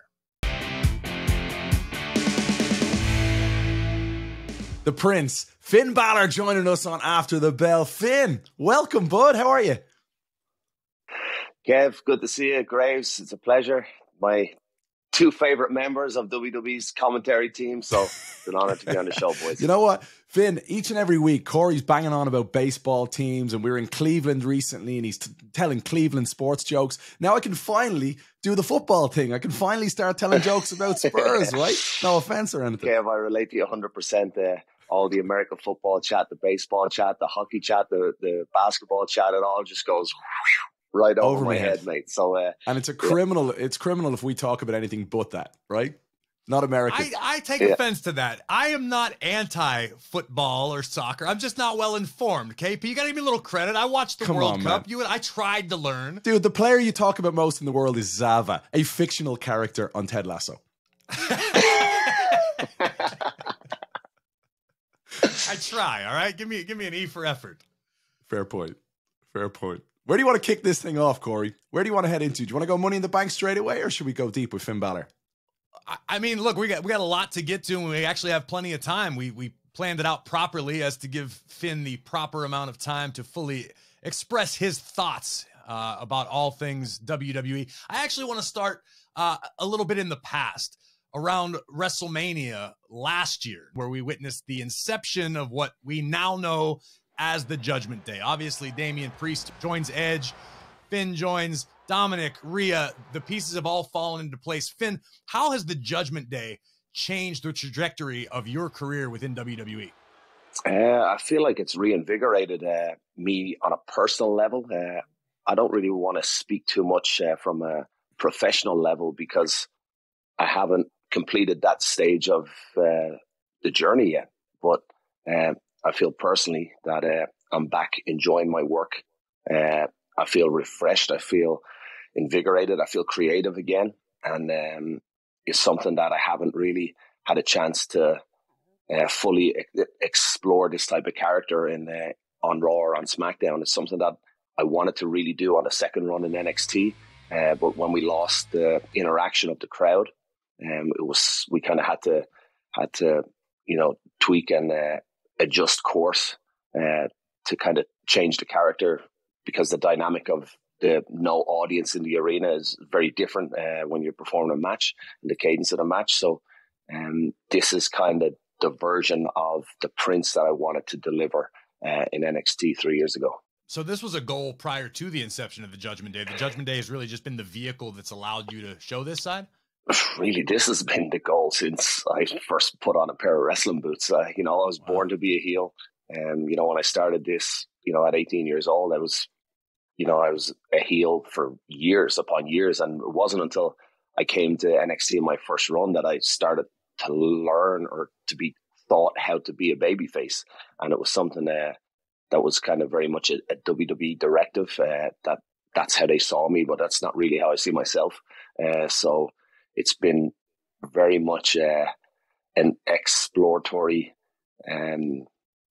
C: The Prince, Finn Bálor, joining us on After the Bell. Finn, welcome, bud. How are you?
A: Kev, good to see you. Graves, it's a pleasure. My two favorite members of W W E's commentary team. So it's an honor to be on the show, boys.
C: You know what, Finn, each and every week, Corey's banging on about baseball teams, and we were in Cleveland recently, and he's t- telling Cleveland sports jokes. Now I can finally do the football thing. I can finally start telling jokes about Spurs, right? No offense or anything.
A: Kev, I relate to you one hundred percent there. All the American football chat, the baseball chat, the hockey chat, the, the basketball chat, it all just goes right over, over my head, head, mate. So, uh,
C: and it's a criminal. Yeah. It's criminal if we talk about anything but that, right? Not American.
B: I, I take
A: yeah.
B: offense to that. I am not anti-football or soccer. I'm just not well informed. K P, you got to give me a little credit. I watched the
C: Come
B: World
C: on,
B: Cup.
C: man.
B: You, I tried to learn.
C: Dude, the player you talk about most in the world is Zava, a fictional character on Ted Lasso.
B: I try. All right, give me give me an E for effort.
C: Fair point. Fair point. Where do you want to kick this thing off, Corey? Where do you want to head into? Do you want to go Money in the Bank straight away, or should we go deep with Finn Bálor?
B: I mean, look, we got we got a lot to get to, and we actually have plenty of time. We we planned it out properly as to give Finn the proper amount of time to fully express his thoughts uh, about all things W W E. I actually want to start uh, a little bit in the past, around WrestleMania last year, where we witnessed the inception of what we now know as the Judgment Day. Obviously, Damian Priest joins Edge, Finn joins Dominic, Rhea. The pieces have all fallen into place. Finn, how has the Judgment Day changed the trajectory of your career within W W E?
A: Uh, I feel like it's reinvigorated uh, me on a personal level. Uh, I don't really want to speak too much uh, from a professional level because I haven't completed that stage of uh, the journey yet. But uh, I feel personally that uh, I'm back enjoying my work. Uh, I feel refreshed. I feel invigorated. I feel creative again. And um, it's something that I haven't really had a chance to uh, fully e- explore this type of character in uh, on Raw or on SmackDown. It's something that I wanted to really do on a second run in N X T. Uh, but when we lost the interaction of the crowd, um, it was we kind of had to had to you know tweak and uh, adjust course uh, to kind of change the character, because the dynamic of the no audience in the arena is very different uh, when you're performing a match and the cadence of the match. So um, this is kind of the version of the Prince that I wanted to deliver uh, in N X T three years ago.
B: So this was a goal prior to the inception of the Judgment Day. The Judgment Day has really just been the vehicle that's allowed you to show this side?
A: Really, this has been the goal since I first put on a pair of wrestling boots. Uh, you know, I was wow. born to be a heel. And, you know, when I started this, you know, at eighteen years old, I was, you know, I was a heel for years upon years. And it wasn't until I came to N X T in my first run that I started to learn or to be taught how to be a babyface. And it was something uh, that was kind of very much a, a W W E directive. Uh, that that's how they saw me, but that's not really how I see myself. Uh, so it's been very much uh, an exploratory um,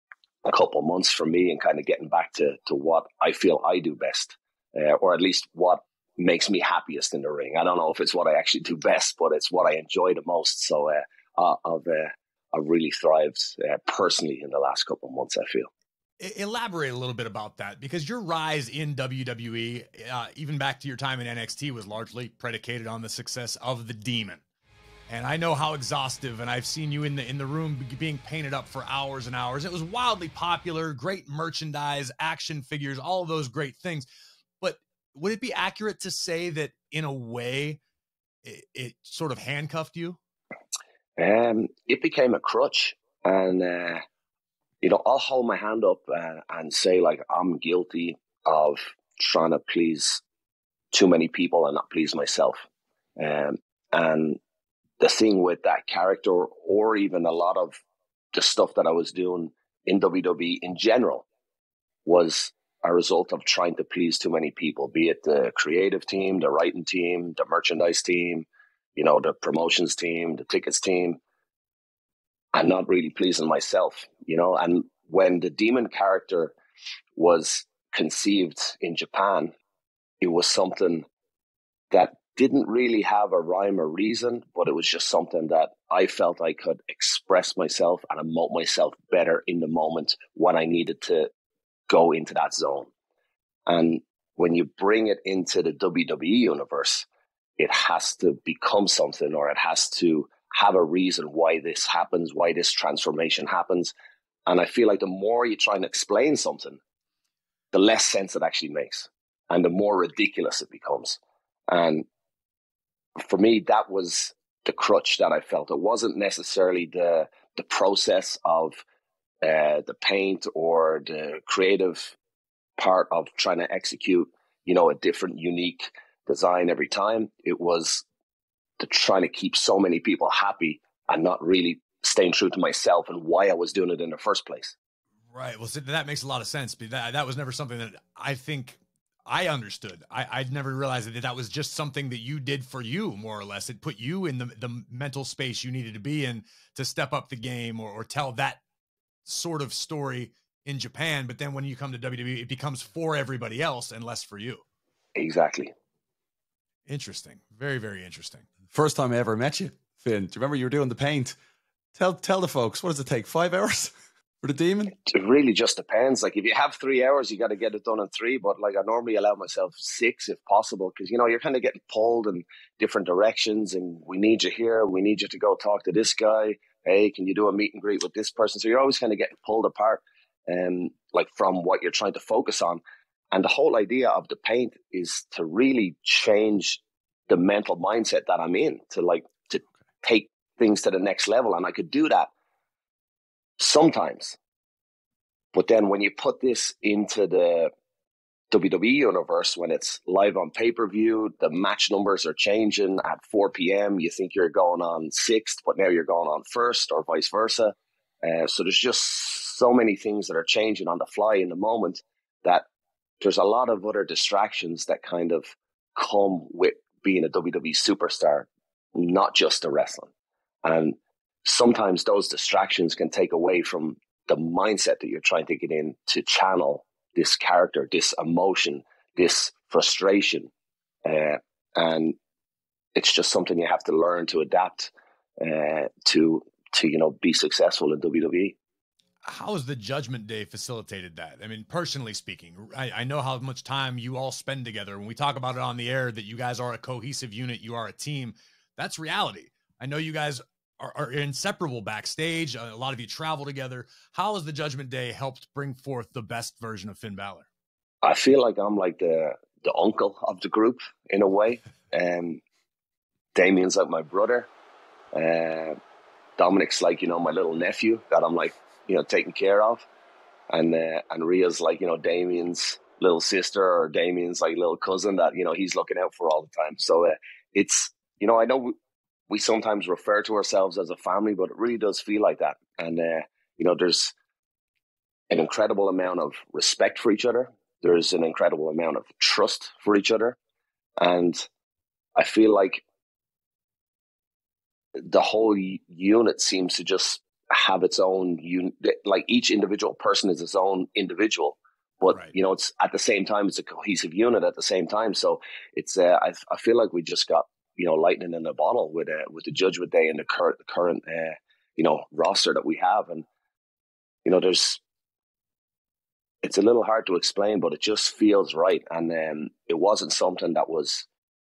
A: a couple of months for me, and kind of getting back to, to what I feel I do best, uh, or at least what makes me happiest in the ring. I don't know if it's what I actually do best, but it's what I enjoy the most. So uh, I've, uh, I've really thrived uh, personally in the last couple of months, I feel.
B: Elaborate a little bit about that, because your rise in W W E, uh, even back to your time in N X T, was largely predicated on the success of the Demon. And I know how exhaustive, and I've seen you in the in the room being painted up for hours and hours. It was wildly popular, great merchandise, action figures, all of those great things. But would it be accurate to say that in a way it, it sort of handcuffed you?
A: Um, it became a crutch, and uh, you know, I'll hold my hand up uh, and say, like, I'm guilty of trying to please too many people and not please myself. Um, and the thing with that character, or even a lot of the stuff that I was doing in W W E in general, was a result of trying to please too many people, be it the creative team, the writing team, the merchandise team, you know, the promotions team, the tickets team, and not really pleasing myself, you know. And when the Demon character was conceived in Japan, it was something that didn't really have a rhyme or reason, but it was just something that I felt I could express myself and emote myself better in the moment when I needed to go into that zone. And when you bring it into the W W E universe, it has to become something, or it has to have a reason why this happens, why this transformation happens. And I feel like the more you try and explain something, the less sense it actually makes, and the more ridiculous it becomes. And for me, that was the crutch that I felt. It wasn't necessarily the the process of uh, the paint or the creative part of trying to execute, you know, a different, unique design every time. It was to trying to keep so many people happy and not really staying true to myself and why I was doing it in the first place.
B: Right. Well, so that makes a lot of sense. But that, that was never something that I think I understood. I, I'd never realized that that was just something that you did for you, more or less. It put you in the, the mental space you needed to be in to step up the game, or, or tell that sort of story in Japan. But then when you come to W W E, it becomes for everybody else and less for you.
A: Exactly.
B: Interesting. Very, very interesting.
C: First time I ever met you, Finn. Do you remember you were doing the paint? Tell tell the folks, what does it take? Five hours for the demon?
A: It really just depends. Like, if you have three hours, you got to get it done in three. But like, I normally allow myself six if possible, because, you know, you're kind of getting pulled in different directions, and we need you here. We need you to go talk to this guy. Hey, can you do a meet and greet with this person? So you're always kind of getting pulled apart, um, like from what you're trying to focus on. And the whole idea of the paint is to really change the mental mindset that I'm in, to like to take things to the next level. And I could do that sometimes. But then when you put this into the W W E universe, when it's live on pay-per-view, the match numbers are changing at four p.m. You think you're going on sixth, but now you're going on first, or vice versa. Uh, so there's just so many things that are changing on the fly in the moment, that there's a lot of other distractions that kind of come with being a W W E superstar, not just the wrestling. And sometimes those distractions can take away from the mindset that you're trying to get in to channel this character, this emotion, this frustration. Uh, and it's just something you have to learn to adapt uh, to, to, you know, be successful in W W E.
B: How has the Judgment Day facilitated that? I mean, personally speaking, I, I know how much time you all spend together. When we talk about it on the air, that you guys are a cohesive unit, you are a team. That's reality. I know you guys are, are inseparable backstage. A lot of you travel together. How has the Judgment Day helped bring forth the best version of Finn Bálor?
A: I feel like I'm like the the uncle of the group in a way. Um, Damien's like my brother. Uh, Dominic's like, you know, my little nephew that I'm like, you know, taking care of. And uh, and Rhea's like, you know, Damien's little sister, or Damien's like little cousin that, you know, he's looking out for all the time. So uh, it's, you know, I know we, we sometimes refer to ourselves as a family, but it really does feel like that. And, uh, you know, there's an incredible amount of respect for each other. There's an incredible amount of trust for each other. And I feel like the whole unit seems to just have its own, un- like each individual person is its own individual, but right. you know, it's at the same time, it's a cohesive unit at the same time. So it's, uh, I, I feel like we just got, you know, lightning in a bottle with, uh, with the Judgment Day and the current, the current, uh, you know, roster that we have. And, you know, there's, it's a little hard to explain, but it just feels right. And um, it wasn't something that was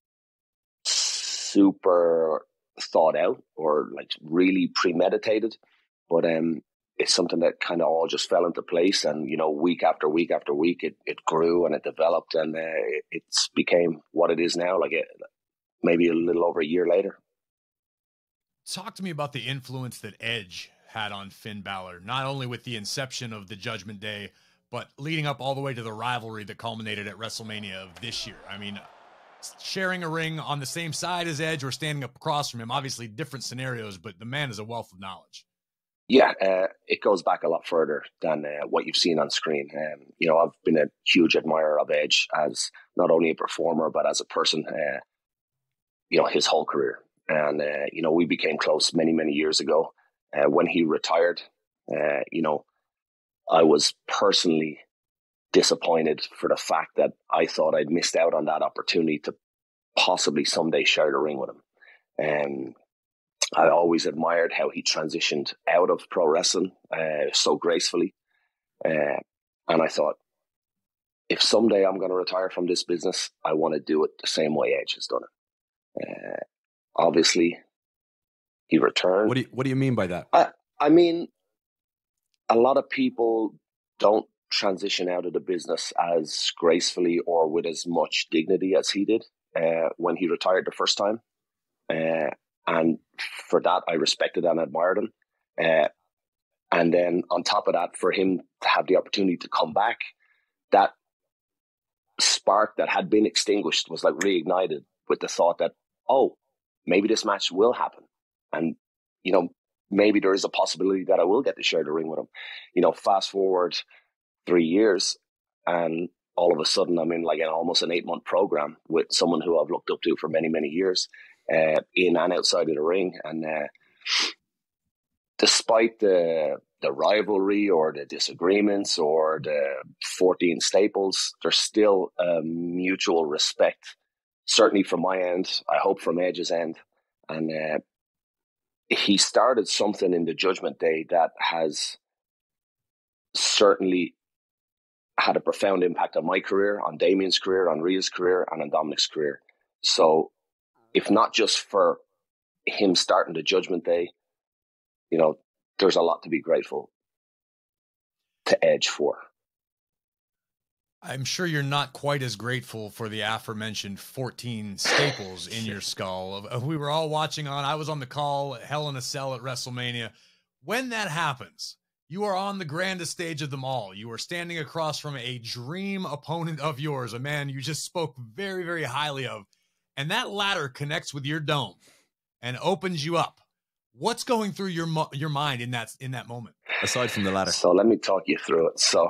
A: super thought out or like really premeditated, but um, it's something that kind of all just fell into place. And, you know, week after week after week, it, it grew and it developed, and uh, it it's became what it is now, like it, maybe a little over a year later.
B: Talk to me about the influence that Edge had on Finn Bálor, not only with the inception of the Judgment Day, but leading up all the way to the rivalry that culminated at WrestleMania of this year. I mean, sharing a ring on the same side as Edge or standing up across from him, obviously different scenarios, but the man is a wealth of knowledge.
A: Yeah, uh, it goes back a lot further than uh, what you've seen on screen. Um, you know, I've been a huge admirer of Edge as not only a performer, but as a person, uh, you know, his whole career. And, uh, you know, we became close many, many years ago. Uh, when he retired, uh, you know, I was personally disappointed for the fact that I thought I'd missed out on that opportunity to possibly someday share the ring with him. And I always admired how he transitioned out of pro wrestling uh, so gracefully. Uh, and I thought, if someday I'm going to retire from this business, I want to do it the same way Edge has done it. Uh, obviously, he returned.
C: What do you, what do you mean by that?
A: I, I mean, a lot of people don't transition out of the business as gracefully or with as much dignity as he did uh, when he retired the first time. Uh, and for that, I respected and admired him. Uh, and then on top of that, for him to have the opportunity to come back, that spark that had been extinguished was like reignited with the thought that, oh, maybe this match will happen. And, you know, maybe there is a possibility that I will get to share the ring with him. You know, fast forward three years and all of a sudden I'm in like an almost an eight month program with someone who I've looked up to for many, many years, uh, in and outside of the ring. And uh, despite the the rivalry or the disagreements or the fourteen staples, there's still a mutual respect, certainly from my end, I hope from Edge's end. And uh, he started something in the Judgment Day that has certainly had a profound impact on my career, on Damien's career, on Rhea's career, and on Dominic's career. So if not just for him starting the Judgment Day, you know, there's a lot to be grateful to Edge for.
B: I'm sure you're not quite as grateful for the aforementioned fourteen staples in your skull. We were all watching on, I was on the call, Hell in a Cell at WrestleMania. When that happens, you are on the grandest stage of them all. You are standing across from a dream opponent of yours, a man you just spoke very, very highly of. And that ladder connects with your dome and opens you up. What's going through your your mind in that in that moment?
C: Aside from the ladder.
A: So let me talk you through it. So,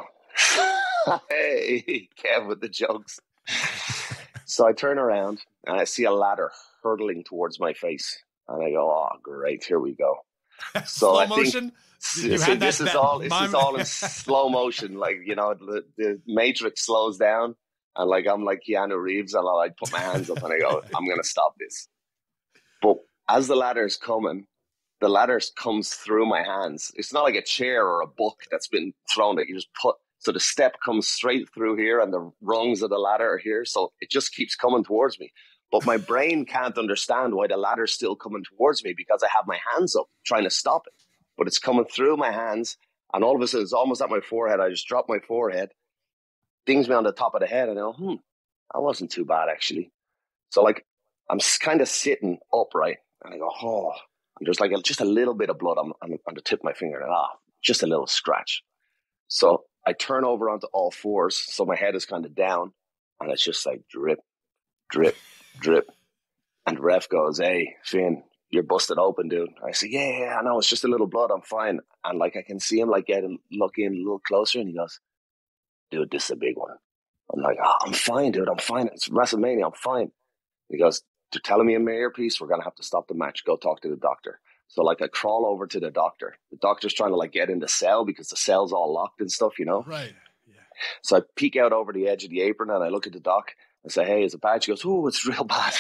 A: hey, Kev with the jokes. So I turn around and I see a ladder hurtling towards my face. And I go, oh, great, here we go. So
B: Slow
A: I
B: motion?
A: Think,
B: You
A: so
B: had
A: this
B: that,
A: is
B: that
A: all. This
B: mime-
A: is all in slow motion. Like, you know, the, the Matrix slows down, and like I'm like Keanu Reeves, and I like put my hands up and I go, I'm gonna stop this. But as the ladder's coming, the ladder comes through my hands. It's not like a chair or a book that's been thrown that you just put. So the step comes straight through here, and the rungs of the ladder are here. So it just keeps coming towards me. But my brain can't understand why the ladder's still coming towards me because I have my hands up trying to stop it. But it's coming through my hands, and all of a sudden it's almost at my forehead. I just drop my forehead, dings me on the top of the head, and I go, hmm, that wasn't too bad actually. So like I'm kind of sitting upright, and I go, oh, and there's like a, just a little bit of blood on, on, on the tip of my finger, and ah, just a little scratch. So I turn over onto all fours, so my head is kind of down, and it's just like drip, drip, drip. And the ref goes, hey, Finn, you're busted open, dude. I say, yeah, yeah, I know, it's just a little blood, I'm fine. And like I can see him like getting looking a little closer, and he goes, dude, this is a big one. I'm like, oh, I'm fine, dude, I'm fine. It's WrestleMania, I'm fine. He goes, they're telling me in my earpiece, we're gonna have to stop the match. Go talk to the doctor. So like I crawl over to the doctor. The doctor's trying to like get in the cell because the cell's all locked and stuff, you know?
B: Right. Yeah.
A: So I peek out over the edge of the apron and I look at the doc. I say, hey, is it bad? She goes, oh, it's real bad.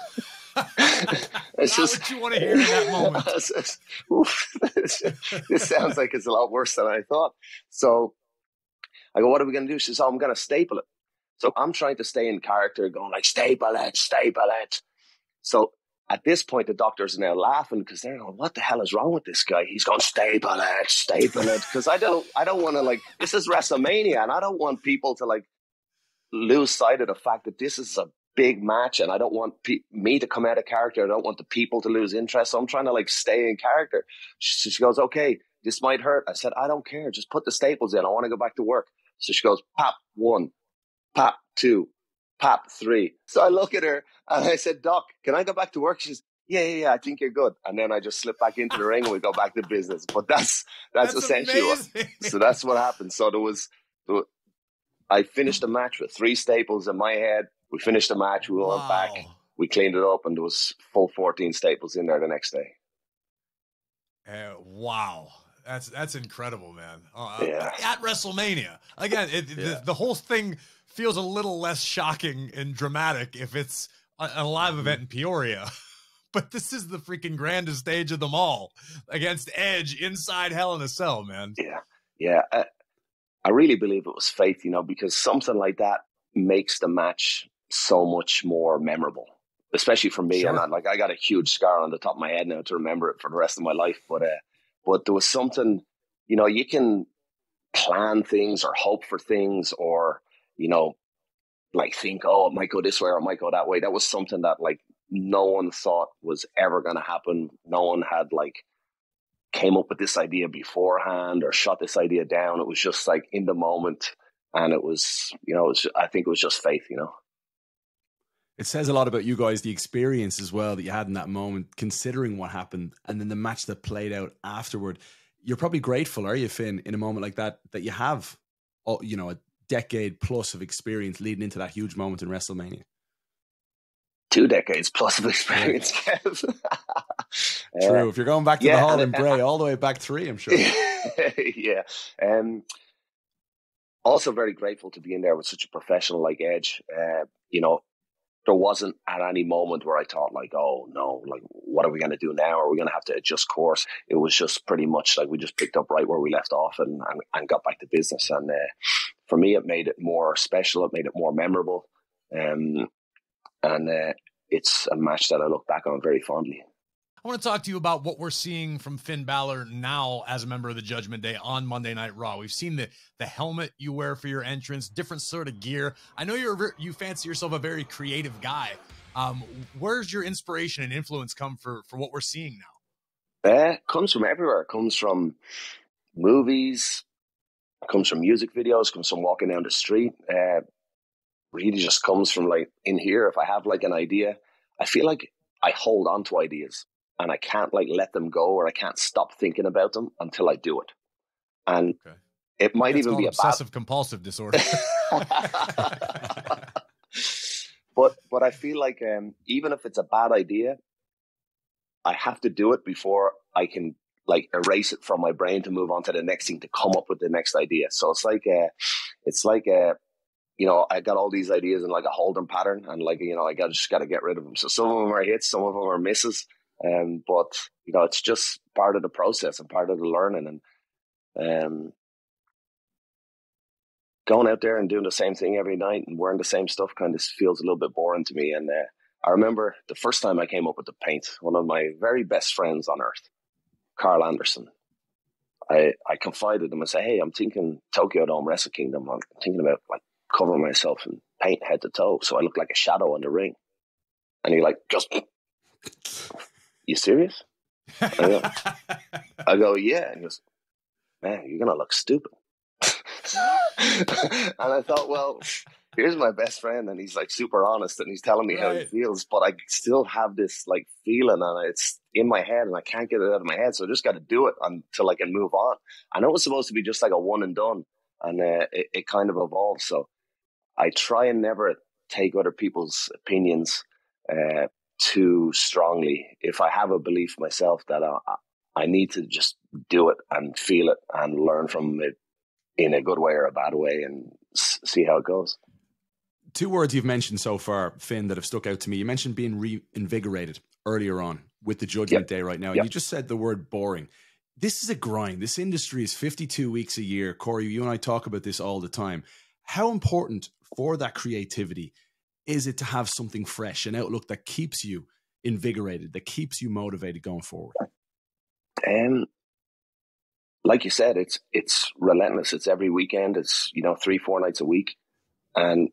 B: Not
A: It's just,
B: what you want to hear in that moment.
A: Just, oof, this sounds like it's a lot worse than I thought. So I go, what are we going to do? She says, oh, I'm going to staple it. So I'm trying to stay in character, going like, staple it, staple it. So at this point, the doctors are now laughing because they're going, what the hell is wrong with this guy? He's going, staple it, staple it. Because I don't, I don't want to like, this is WrestleMania, and I don't want people to like lose sight of the fact that this is a big match, and I don't want pe- me to come out of character. I don't want the people to lose interest. So I'm trying to like stay in character. She, she goes, okay, this might hurt. I said, I don't care. Just put the staples in. I want to go back to work. So she goes, pop one, pop two, pop three. So I look at her and I said, Doc, can I go back to work? She says, yeah, yeah, yeah, I think you're good. And then I just slip back into the ring and we go back to business. But that's that's, that's essentially amazing. what. So that's what happened. So there was, there was, I finished the match with three staples in my head. We finished the match. We went
B: Wow.
A: back. We cleaned it up, and there was full fourteen staples in there the next day.
B: Uh, wow. That's that's incredible, man. Uh,
A: Yeah.
B: At WrestleMania. Again, it,
C: Yeah.
B: the, the whole thing feels a little less shocking and dramatic if it's a, a live event in Peoria. But this is the freaking grandest stage of them all against Edge inside Hell in a Cell, man.
A: Yeah, yeah. I, I really believe it was fate, you know, because something like that makes the match so much more memorable. especially for me.
B: Sure.
A: And I, like, I got a huge scar on the top of my head now to remember it for the rest of my life. But, uh, but there was something, you know, you can plan things or hope for things, or, you know, like think, oh, it might go this way or it might go that way. That was something that like no one thought was ever going to happen. No one had like came up with this idea beforehand or shot this idea down. It was just like in the moment. And it was, you know, it was, I think it was just faith, you know.
C: It says a lot about you guys, the experience as well that you had in that moment, considering what happened, and then the match that played out afterward. You're probably grateful, are you, Finn, in a moment like that, that you have, you know, a decade plus of experience leading into that huge moment in WrestleMania?
A: Two decades plus of experience, Kev.
C: True. Uh, if you're going back to
A: yeah,
C: the Hall in
A: and,
C: Bray, uh, all the way back three, I'm sure.
A: yeah. Um, also very grateful to be in there with such a professional like Edge. Uh, you know, there wasn't at any moment where I thought like, oh no, like what are we going to do now? Are we going to have to adjust course? It was just pretty much like we just picked up right where we left off and, and, and got back to business. And uh, for me, it made it more special. It made it more memorable. Um, and uh, it's a match that I look back on very fondly.
B: I want to talk to you about what we're seeing from Finn Bálor now as a member of the Judgment Day on Monday Night Raw. We've seen the the helmet you wear for your entrance, different sort of gear. I know you're you fancy yourself a very creative guy. Um, where's your inspiration and influence come for for what we're seeing now?
A: Uh, it comes from everywhere. It comes from movies. It comes from music videos. It comes from walking down the street. Uh, really just comes from like in here. If I have like an idea, I feel like I hold on to ideas. And I can't like let them go, or I can't stop thinking about them until I do it. And okay. It might even be a
B: obsessive compulsive disorder.
A: but but I feel like um, even if it's a bad idea, I have to do it before I can like erase it from my brain to move on to the next thing, to come up with the next idea. So it's like a, it's like a, you know, I got all these ideas in like a holding pattern, and like, you know, I got just got to get rid of them. So some of them are hits, some of them are misses. Um, but you know, it's just part of the process and part of the learning, and um, going out there and doing the same thing every night and wearing the same stuff kind of feels a little bit boring to me. And uh, I remember the first time I came up with the paint, one of my very best friends on earth, Carl Anderson, I, I confided him and said, hey, I'm thinking Tokyo Dome Wrestle Kingdom. I'm thinking about like covering myself in paint head to toe so I look like a shadow on the ring. And he like, just... you serious? I go, I go, yeah. And he goes, man, you're going to look stupid. And I thought, well, here's my best friend, and he's like super honest, and he's telling me right. how he feels, but I still have this like feeling, and it's in my head, and I can't get it out of my head, so I just got to do it until I can move on. I know it's supposed to be just like a one and done, and uh, it, it kind of evolves, so I try and never take other people's opinions uh, too strongly. If I have a belief myself that I, I need to just do it and feel it and learn from it in a good way or a bad way and s- see how it goes.
C: Two words you've mentioned so far, Finn, that have stuck out to me. You mentioned being reinvigorated earlier on with the Judgment yep. Day right now. And yep. you just said the word boring. This is a grind. This industry is fifty-two weeks a year. Corey, you and I talk about this all the time. How important for that creativity is it to have something fresh, an outlook that keeps you invigorated, that keeps you motivated going forward?
A: Um, like you said, it's it's relentless. It's every weekend. It's, you know, three, four nights a week. And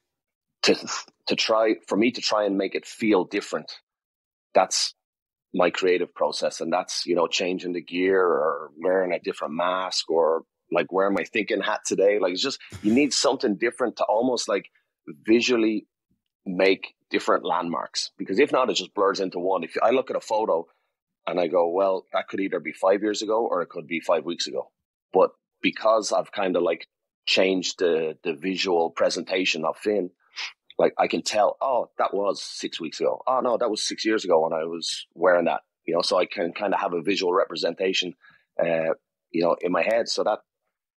A: to to try, for me to try and make it feel different, that's my creative process. And that's, you know, changing the gear or wearing a different mask or like wearing my thinking hat today. Like, it's just, you need something different to almost like visually make different landmarks, because if not, it just blurs into one. If I look at a photo and I go, well, that could either be five years ago or it could be five weeks ago. But because I've kind of like changed the the visual presentation of Finn, like I can tell, oh, that was six weeks ago. Oh no, that was six years ago when I was wearing that. You know, so I can kind of have a visual representation, uh, you know, in my head. So that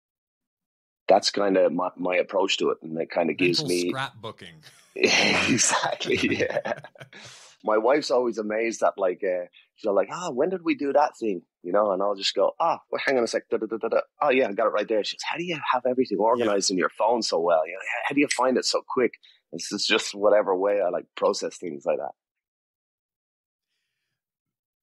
A: that's kind of my, my approach to it, and it kind of gives me
B: scrapbooking.
A: Exactly. Yeah. My wife's always amazed that, like, uh, she's like, ah, oh, when did we do that thing? You know, and I'll just go, ah, oh, well, hang on a sec. Da, da, da, da, da. Oh, yeah, I got it right there. She goes, how do you have everything organized yeah. in your phone so well? You know, how do you find it so quick? It's just whatever way I like process things like that.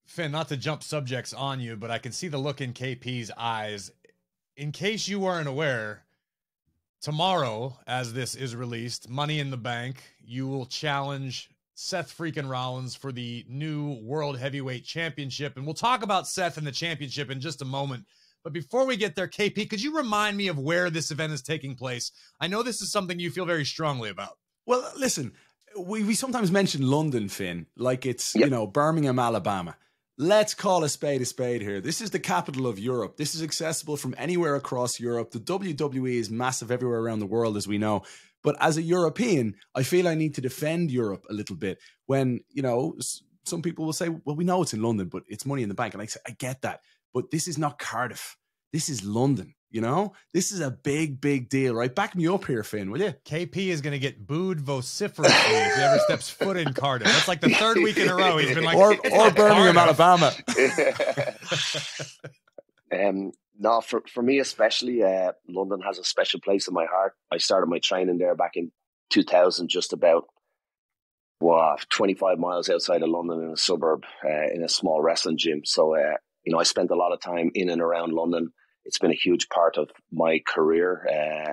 B: Finn, not to jump subjects on you, but I can see the look in K P's eyes. In case you weren't aware, tomorrow, as this is released, Money in the Bank, you will challenge Seth freaking Rollins for the new World Heavyweight Championship. And we'll talk about Seth and the championship in just a moment. But before we get there, K P, could you remind me of where this event is taking place? I know this is something you feel very strongly about.
C: Well, listen, we, we sometimes mention London, Finn, like it's,
A: yep.
C: you know, Birmingham, Alabama. Let's call a spade a spade here. This is the capital of Europe. This is accessible from anywhere across Europe. The W W E is massive everywhere around the world, as we know. But as a European, I feel I need to defend Europe a little bit when, you know, some people will say, well, we know it's in London, but it's Money in the Bank. And I say, I get that. But this is not Cardiff. This is London, you know? This is a big, big deal, right? Back me up here, Finn, will you?
B: K P is going to get booed vociferously if he ever steps foot in Cardiff. That's like the third week in a row he's been like,
C: or, or Birmingham,
B: Cardiff.
C: Alabama.
A: um, no, for, for me especially, uh, London has a special place in my heart. I started my training there back in two thousand, just about wow, twenty-five miles outside of London in a suburb, uh, in a small wrestling gym. So, uh, you know, I spent a lot of time in and around London. It's been a huge part of my career. Uh,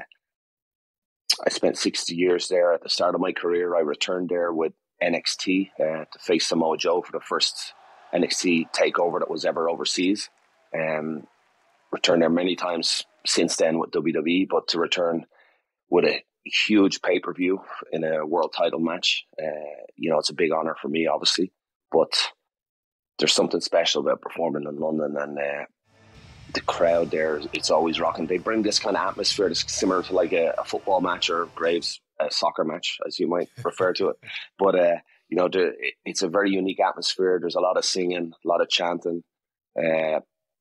A: I spent sixty years there. At the start of my career, I returned there with N X T uh, to face Samoa Joe for the first N X T takeover that was ever overseas. Um, returned there many times since then with W W E, but to return with a huge pay-per-view in a world title match, uh, you know, it's a big honor for me, obviously. But there's something special about performing in London, and uh, the crowd there, it's always rocking. They bring this kind of atmosphere that's similar to like a, a football match or Graves a soccer match, as you might refer to it. But, uh, you know, the, it's a very unique atmosphere. There's a lot of singing, a lot of chanting. Uh,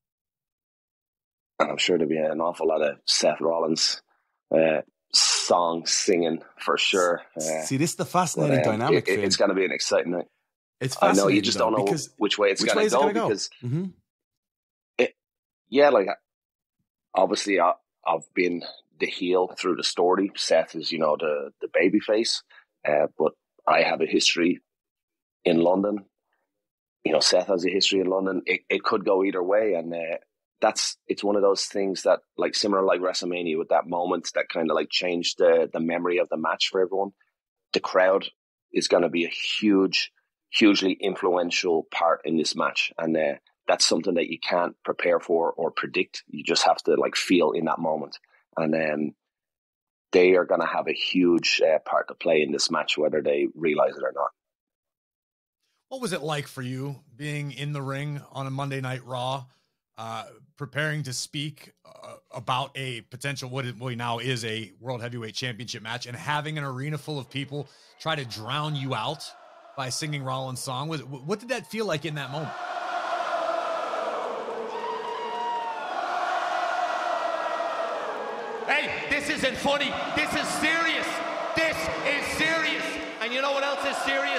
A: and I'm sure there'll be an awful lot of Seth Rollins uh, songs singing for sure. Uh,
C: See, this is the fascinating
A: but, um,
C: dynamic.
A: It, it's going to be an exciting night.
C: It's
A: I
C: fascinating.
A: know you just
C: though,
A: don't know which way it's going to go,
C: go
A: because
C: mm-hmm.
A: it, yeah, like obviously I, I've been the heel through the story. Seth is, you know, the the baby face, uh, but I have a history in London. You know, Seth has a history in London. It it could go either way, and uh, that's it's one of those things that, like, similar like WrestleMania, with that moment that kind of like changed the the memory of the match for everyone. The crowd is going to be a huge, hugely influential part in this match, and uh, that's something that you can't prepare for or predict. You just have to like feel in that moment, and um, they are going to have a huge uh, part to play in this match, whether they realize it or not.
B: What was it like for you being in the ring on a Monday Night Raw, uh, preparing to speak uh, about a potential, what it what now is a World Heavyweight Championship match, and having an arena full of people try to drown you out by singing Rollins' song? Was what did that feel like in that moment?
E: Hey, this isn't funny. This is serious. This is serious. And you know what else is serious?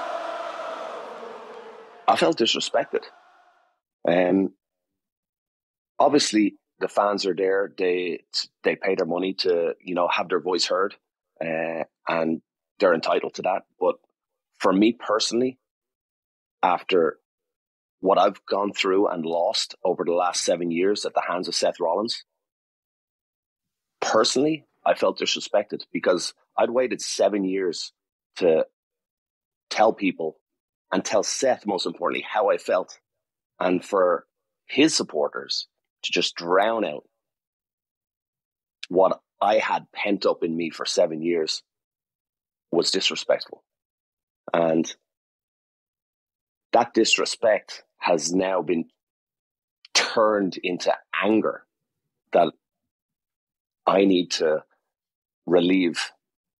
A: I felt disrespected. Um, obviously, the fans are there. They they pay their money to, you know, have their voice heard, uh, and they're entitled to that. But for me personally, after what I've gone through and lost over the last seven years at the hands of Seth Rollins, personally, I felt disrespected because I'd waited seven years to tell people, and tell Seth, most importantly, how I felt. And for his supporters to just drown out what I had pent up in me for seven years was disrespectful. And that disrespect has now been turned into anger that I need to relieve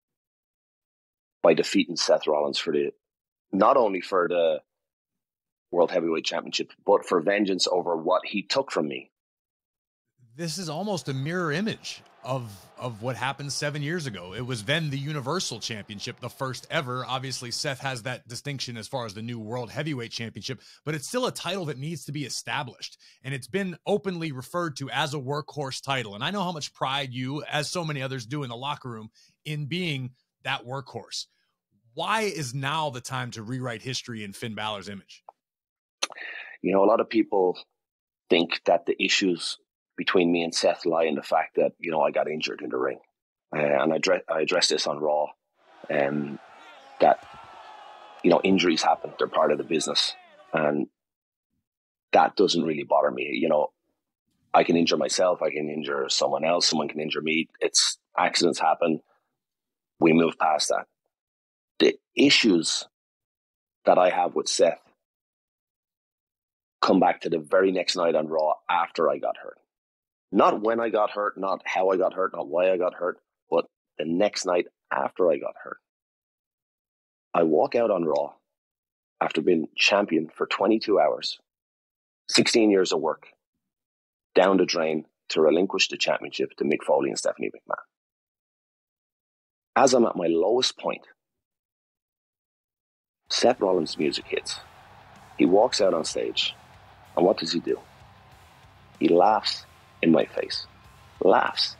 A: by defeating Seth Rollins for the not only for the World Heavyweight Championship, but for vengeance over what he took from me.
B: This is almost a mirror image of of what happened seven years ago. It was then the Universal Championship, the first ever. Obviously, Seth has that distinction as far as the new World Heavyweight Championship, but it's still a title that needs to be established. And it's been openly referred to as a workhorse title. And I know how much pride you, as so many others do in the locker room, in being that workhorse. Why is now the time to rewrite history in Finn Balor's image?
A: You know, a lot of people think that the issues between me and Seth lie in the fact that, you know, I got injured in the ring. Uh, and I, address, I addressed this on Raw, um, that, you know, injuries happen. They're part of the business. And that doesn't really bother me. You know, I can injure myself. I can injure someone else. Someone can injure me. It's accidents happen. We move past that. The issues that I have with Seth come back to the very next night on Raw after I got hurt. Not when I got hurt, not how I got hurt, not why I got hurt, but the next night after I got hurt. I walk out on Raw after being champion for twenty-two hours, sixteen years of work, down the drain to relinquish the championship to Mick Foley and Stephanie McMahon. As I'm at my lowest point, Seth Rollins' music hits. He walks out on stage, and what does he do? He laughs in my face. Laughs.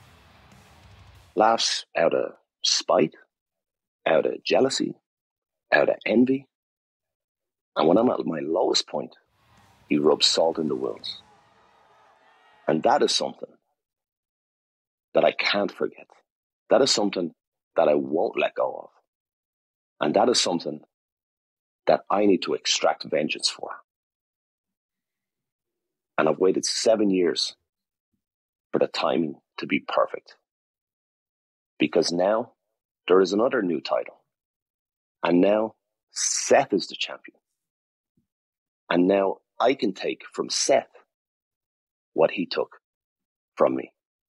A: Laughs out of spite, out of jealousy, out of envy. And when I'm at my lowest point, he rubs salt in the wounds. And that is something that I can't forget. That is something that I won't let go of. And that is something that I need to extract vengeance for. And I've waited seven years for the timing to be perfect. Because now there is another new title. And now Seth is the champion. And now I can take from Seth what he took from me.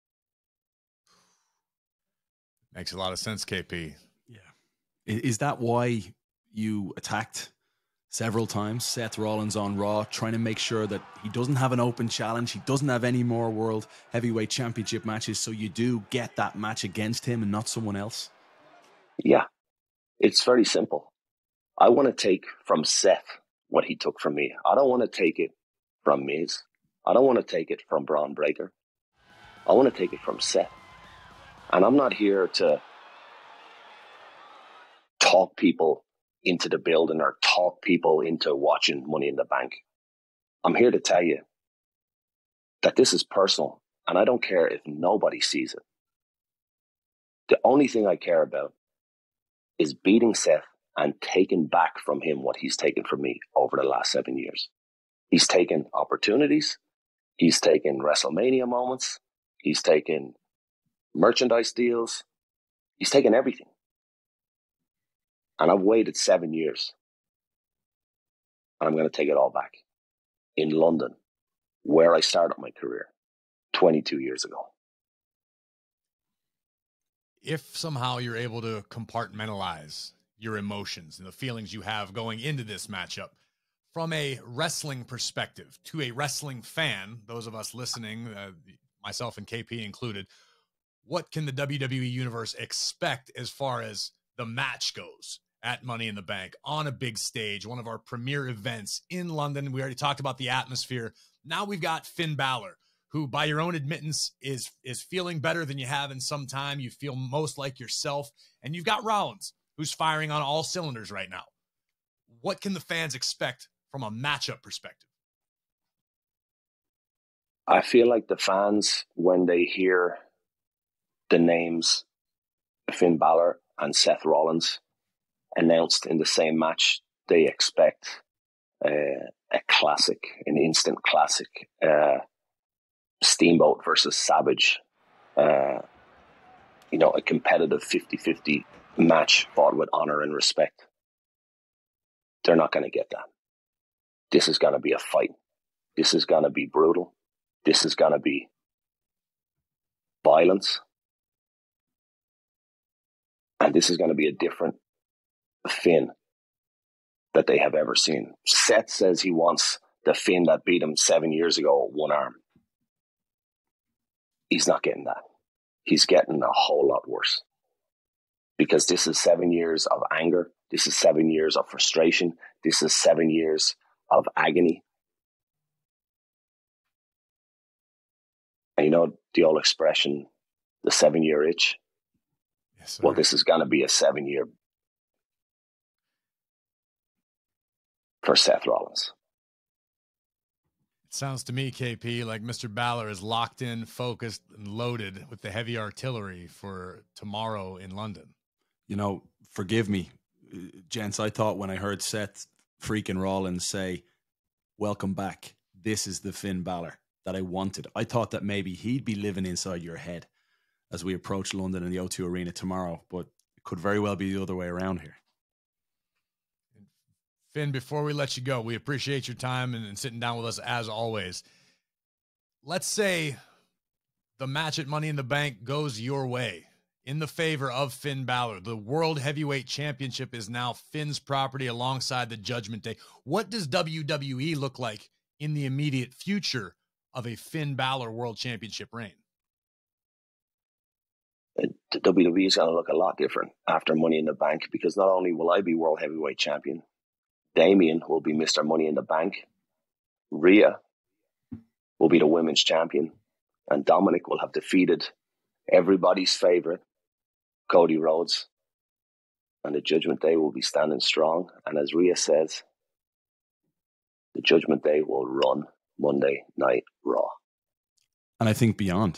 B: Makes a lot of sense, K P.
C: Yeah. Is that why you attacked several times Seth Rollins on Raw, trying to make sure that he doesn't have an open challenge, he doesn't have any more World Heavyweight Championship matches, so you do get that match against him and not someone else?
A: Yeah, it's very simple. I want to take from Seth what he took from me. I don't want to take it from Miz. I don't want to take it from Braun Breaker. I want to take it from Seth. And I'm not here to talk people into the building or talk people into watching Money in the Bank. I'm here to tell you that this is personal, and I don't care if nobody sees it. The only thing I care about is beating Seth and taking back from him what he's taken from me over the last seven years. He's taken opportunities. He's taken WrestleMania moments. He's taken merchandise deals. He's taken everything. And I've waited seven years. And I'm going to take it all back. In London, where I started my career twenty-two years ago.
B: If somehow you're able to compartmentalize your emotions and the feelings you have going into this matchup from a wrestling perspective to a wrestling fan, those of us listening, uh, myself and K P included, what can the W W E Universe expect as far as the match goes at Money in the Bank on a big stage, one of our premier events in London? We already talked about the atmosphere. Now we've got Finn Bálor, who by your own admittance is, is feeling better than you have in some time. You feel most like yourself. And you've got Rollins, who's firing on all cylinders right now. What can the fans expect from a matchup perspective?
A: I feel like the fans, when they hear the names Finn Bálor and Seth Rollins announced in the same match, they expect uh, a classic, an instant classic, uh, Steamboat versus Savage, uh, you know, a competitive fifty-fifty match fought with honor and respect. They're not going to get that. This is going to be a fight. This is going to be brutal. This is going to be violence. And this is going to be a different Finn that they have ever seen. Seth says he wants the Finn that beat him seven years ago, one arm. He's not getting that. He's getting a whole lot worse. Because this is seven years of anger. This is seven years of frustration. This is seven years of agony. And you know the old expression, the seven-year itch?
B: Yes, sir.
A: Well, this is going to be a seven-year for Seth Rollins.
B: Sounds to me, K P, like Mister Bálor is locked in, focused, and loaded with the heavy artillery for tomorrow in London.
C: You know, forgive me, gents. I thought when I heard Seth freaking Rollins say, "Welcome back, this is the Finn Bálor that I wanted," I thought that maybe he'd be living inside your head as we approach London and the O two Arena tomorrow, but it could very well be the other way around here.
B: Finn, before we let you go, we appreciate your time and, and sitting down with us as always. Let's say the match at Money in the Bank goes your way in the favor of Finn Bálor. The World Heavyweight Championship is now Finn's property alongside the Judgment Day. What does W W E look like in the immediate future of a Finn Bálor World Championship reign?
A: The W W E is going to look a lot different after Money in the Bank, because not only will I be World Heavyweight Champion, Damien will be Mister Money in the Bank, Rhea will be the Women's Champion, and Dominic will have defeated everybody's favorite, Cody Rhodes, and the Judgment Day will be standing strong. And as Rhea says, the Judgment Day will run Monday Night Raw.
C: And I think beyond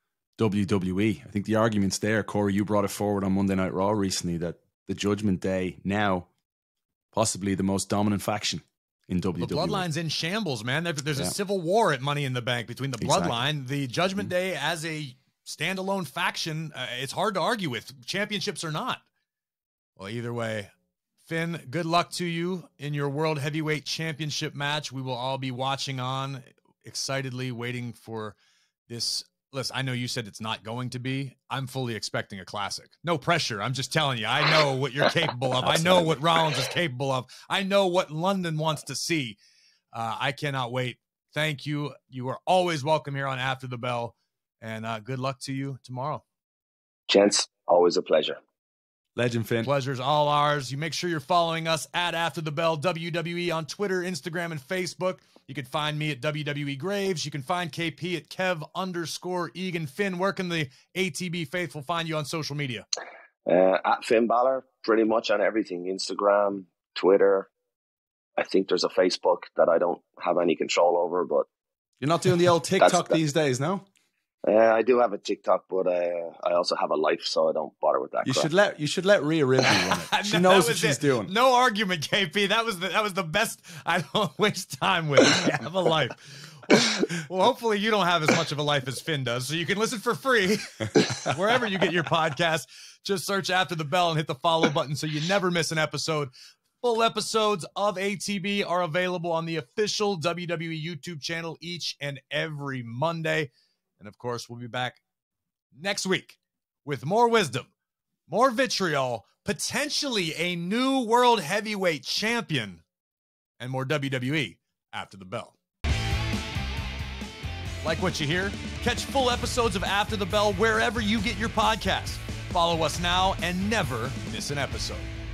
C: W W E, I think the argument's there. Corey, you brought it forward on Monday Night Raw recently that the Judgment Day now possibly the most dominant faction in W W E.
B: The Bloodline's in shambles, man. There's
C: yeah.
B: a civil war at Money in the Bank between the
C: Exactly.
B: Bloodline, the Judgment
C: mm-hmm.
B: Day as a standalone faction. Uh, it's hard to argue with, championships or not. Well, either way, Finn, good luck to you in your World Heavyweight Championship match. We will all be watching on, excitedly waiting for this. Listen, I know you said it's not going to be. I'm fully expecting a classic. No pressure. I'm just telling you. I know what you're capable of. I know what Rollins is capable of. I know what London wants to see. Uh, I cannot wait. Thank you. You are always welcome here on After the Bell. And uh, good luck to you tomorrow.
A: Gents, always a pleasure.
C: Legend, Finn.
B: Pleasure's all ours. You make sure you're following us at After the Bell W W E on Twitter, Instagram, and Facebook. You can find me at W W E Graves. You can find K P at Kev underscore Egan. Finn, where can the A T B faithful find you on social media?
A: Uh, at Finn Bálor, pretty much on everything. Instagram, Twitter. I think there's a Facebook that I don't have any control over, but
C: you're not doing the old TikTok these days, no?
A: Uh, I do have a TikTok, but uh, I also have a life, so I don't bother with that.
C: You
A: crap.
C: should let you should let Rhea Ripley run it. She knows what she's
B: it.
C: doing.
B: No argument, K P. That was the that was the best. I don't waste time with it. I have a life. Well, well, hopefully you don't have as much of a life as Finn does, so you can listen for free wherever you get your podcast. Just search After the Bell and hit the follow button so you never miss an episode. Full episodes of A T B are available on the official W W E YouTube channel each and every Monday. And of course, we'll be back next week with more wisdom, more vitriol, potentially a new world heavyweight champion, and more W W E After the Bell. Like what you hear? Catch full episodes of After the Bell wherever you get your podcasts. Follow us now and never miss an episode.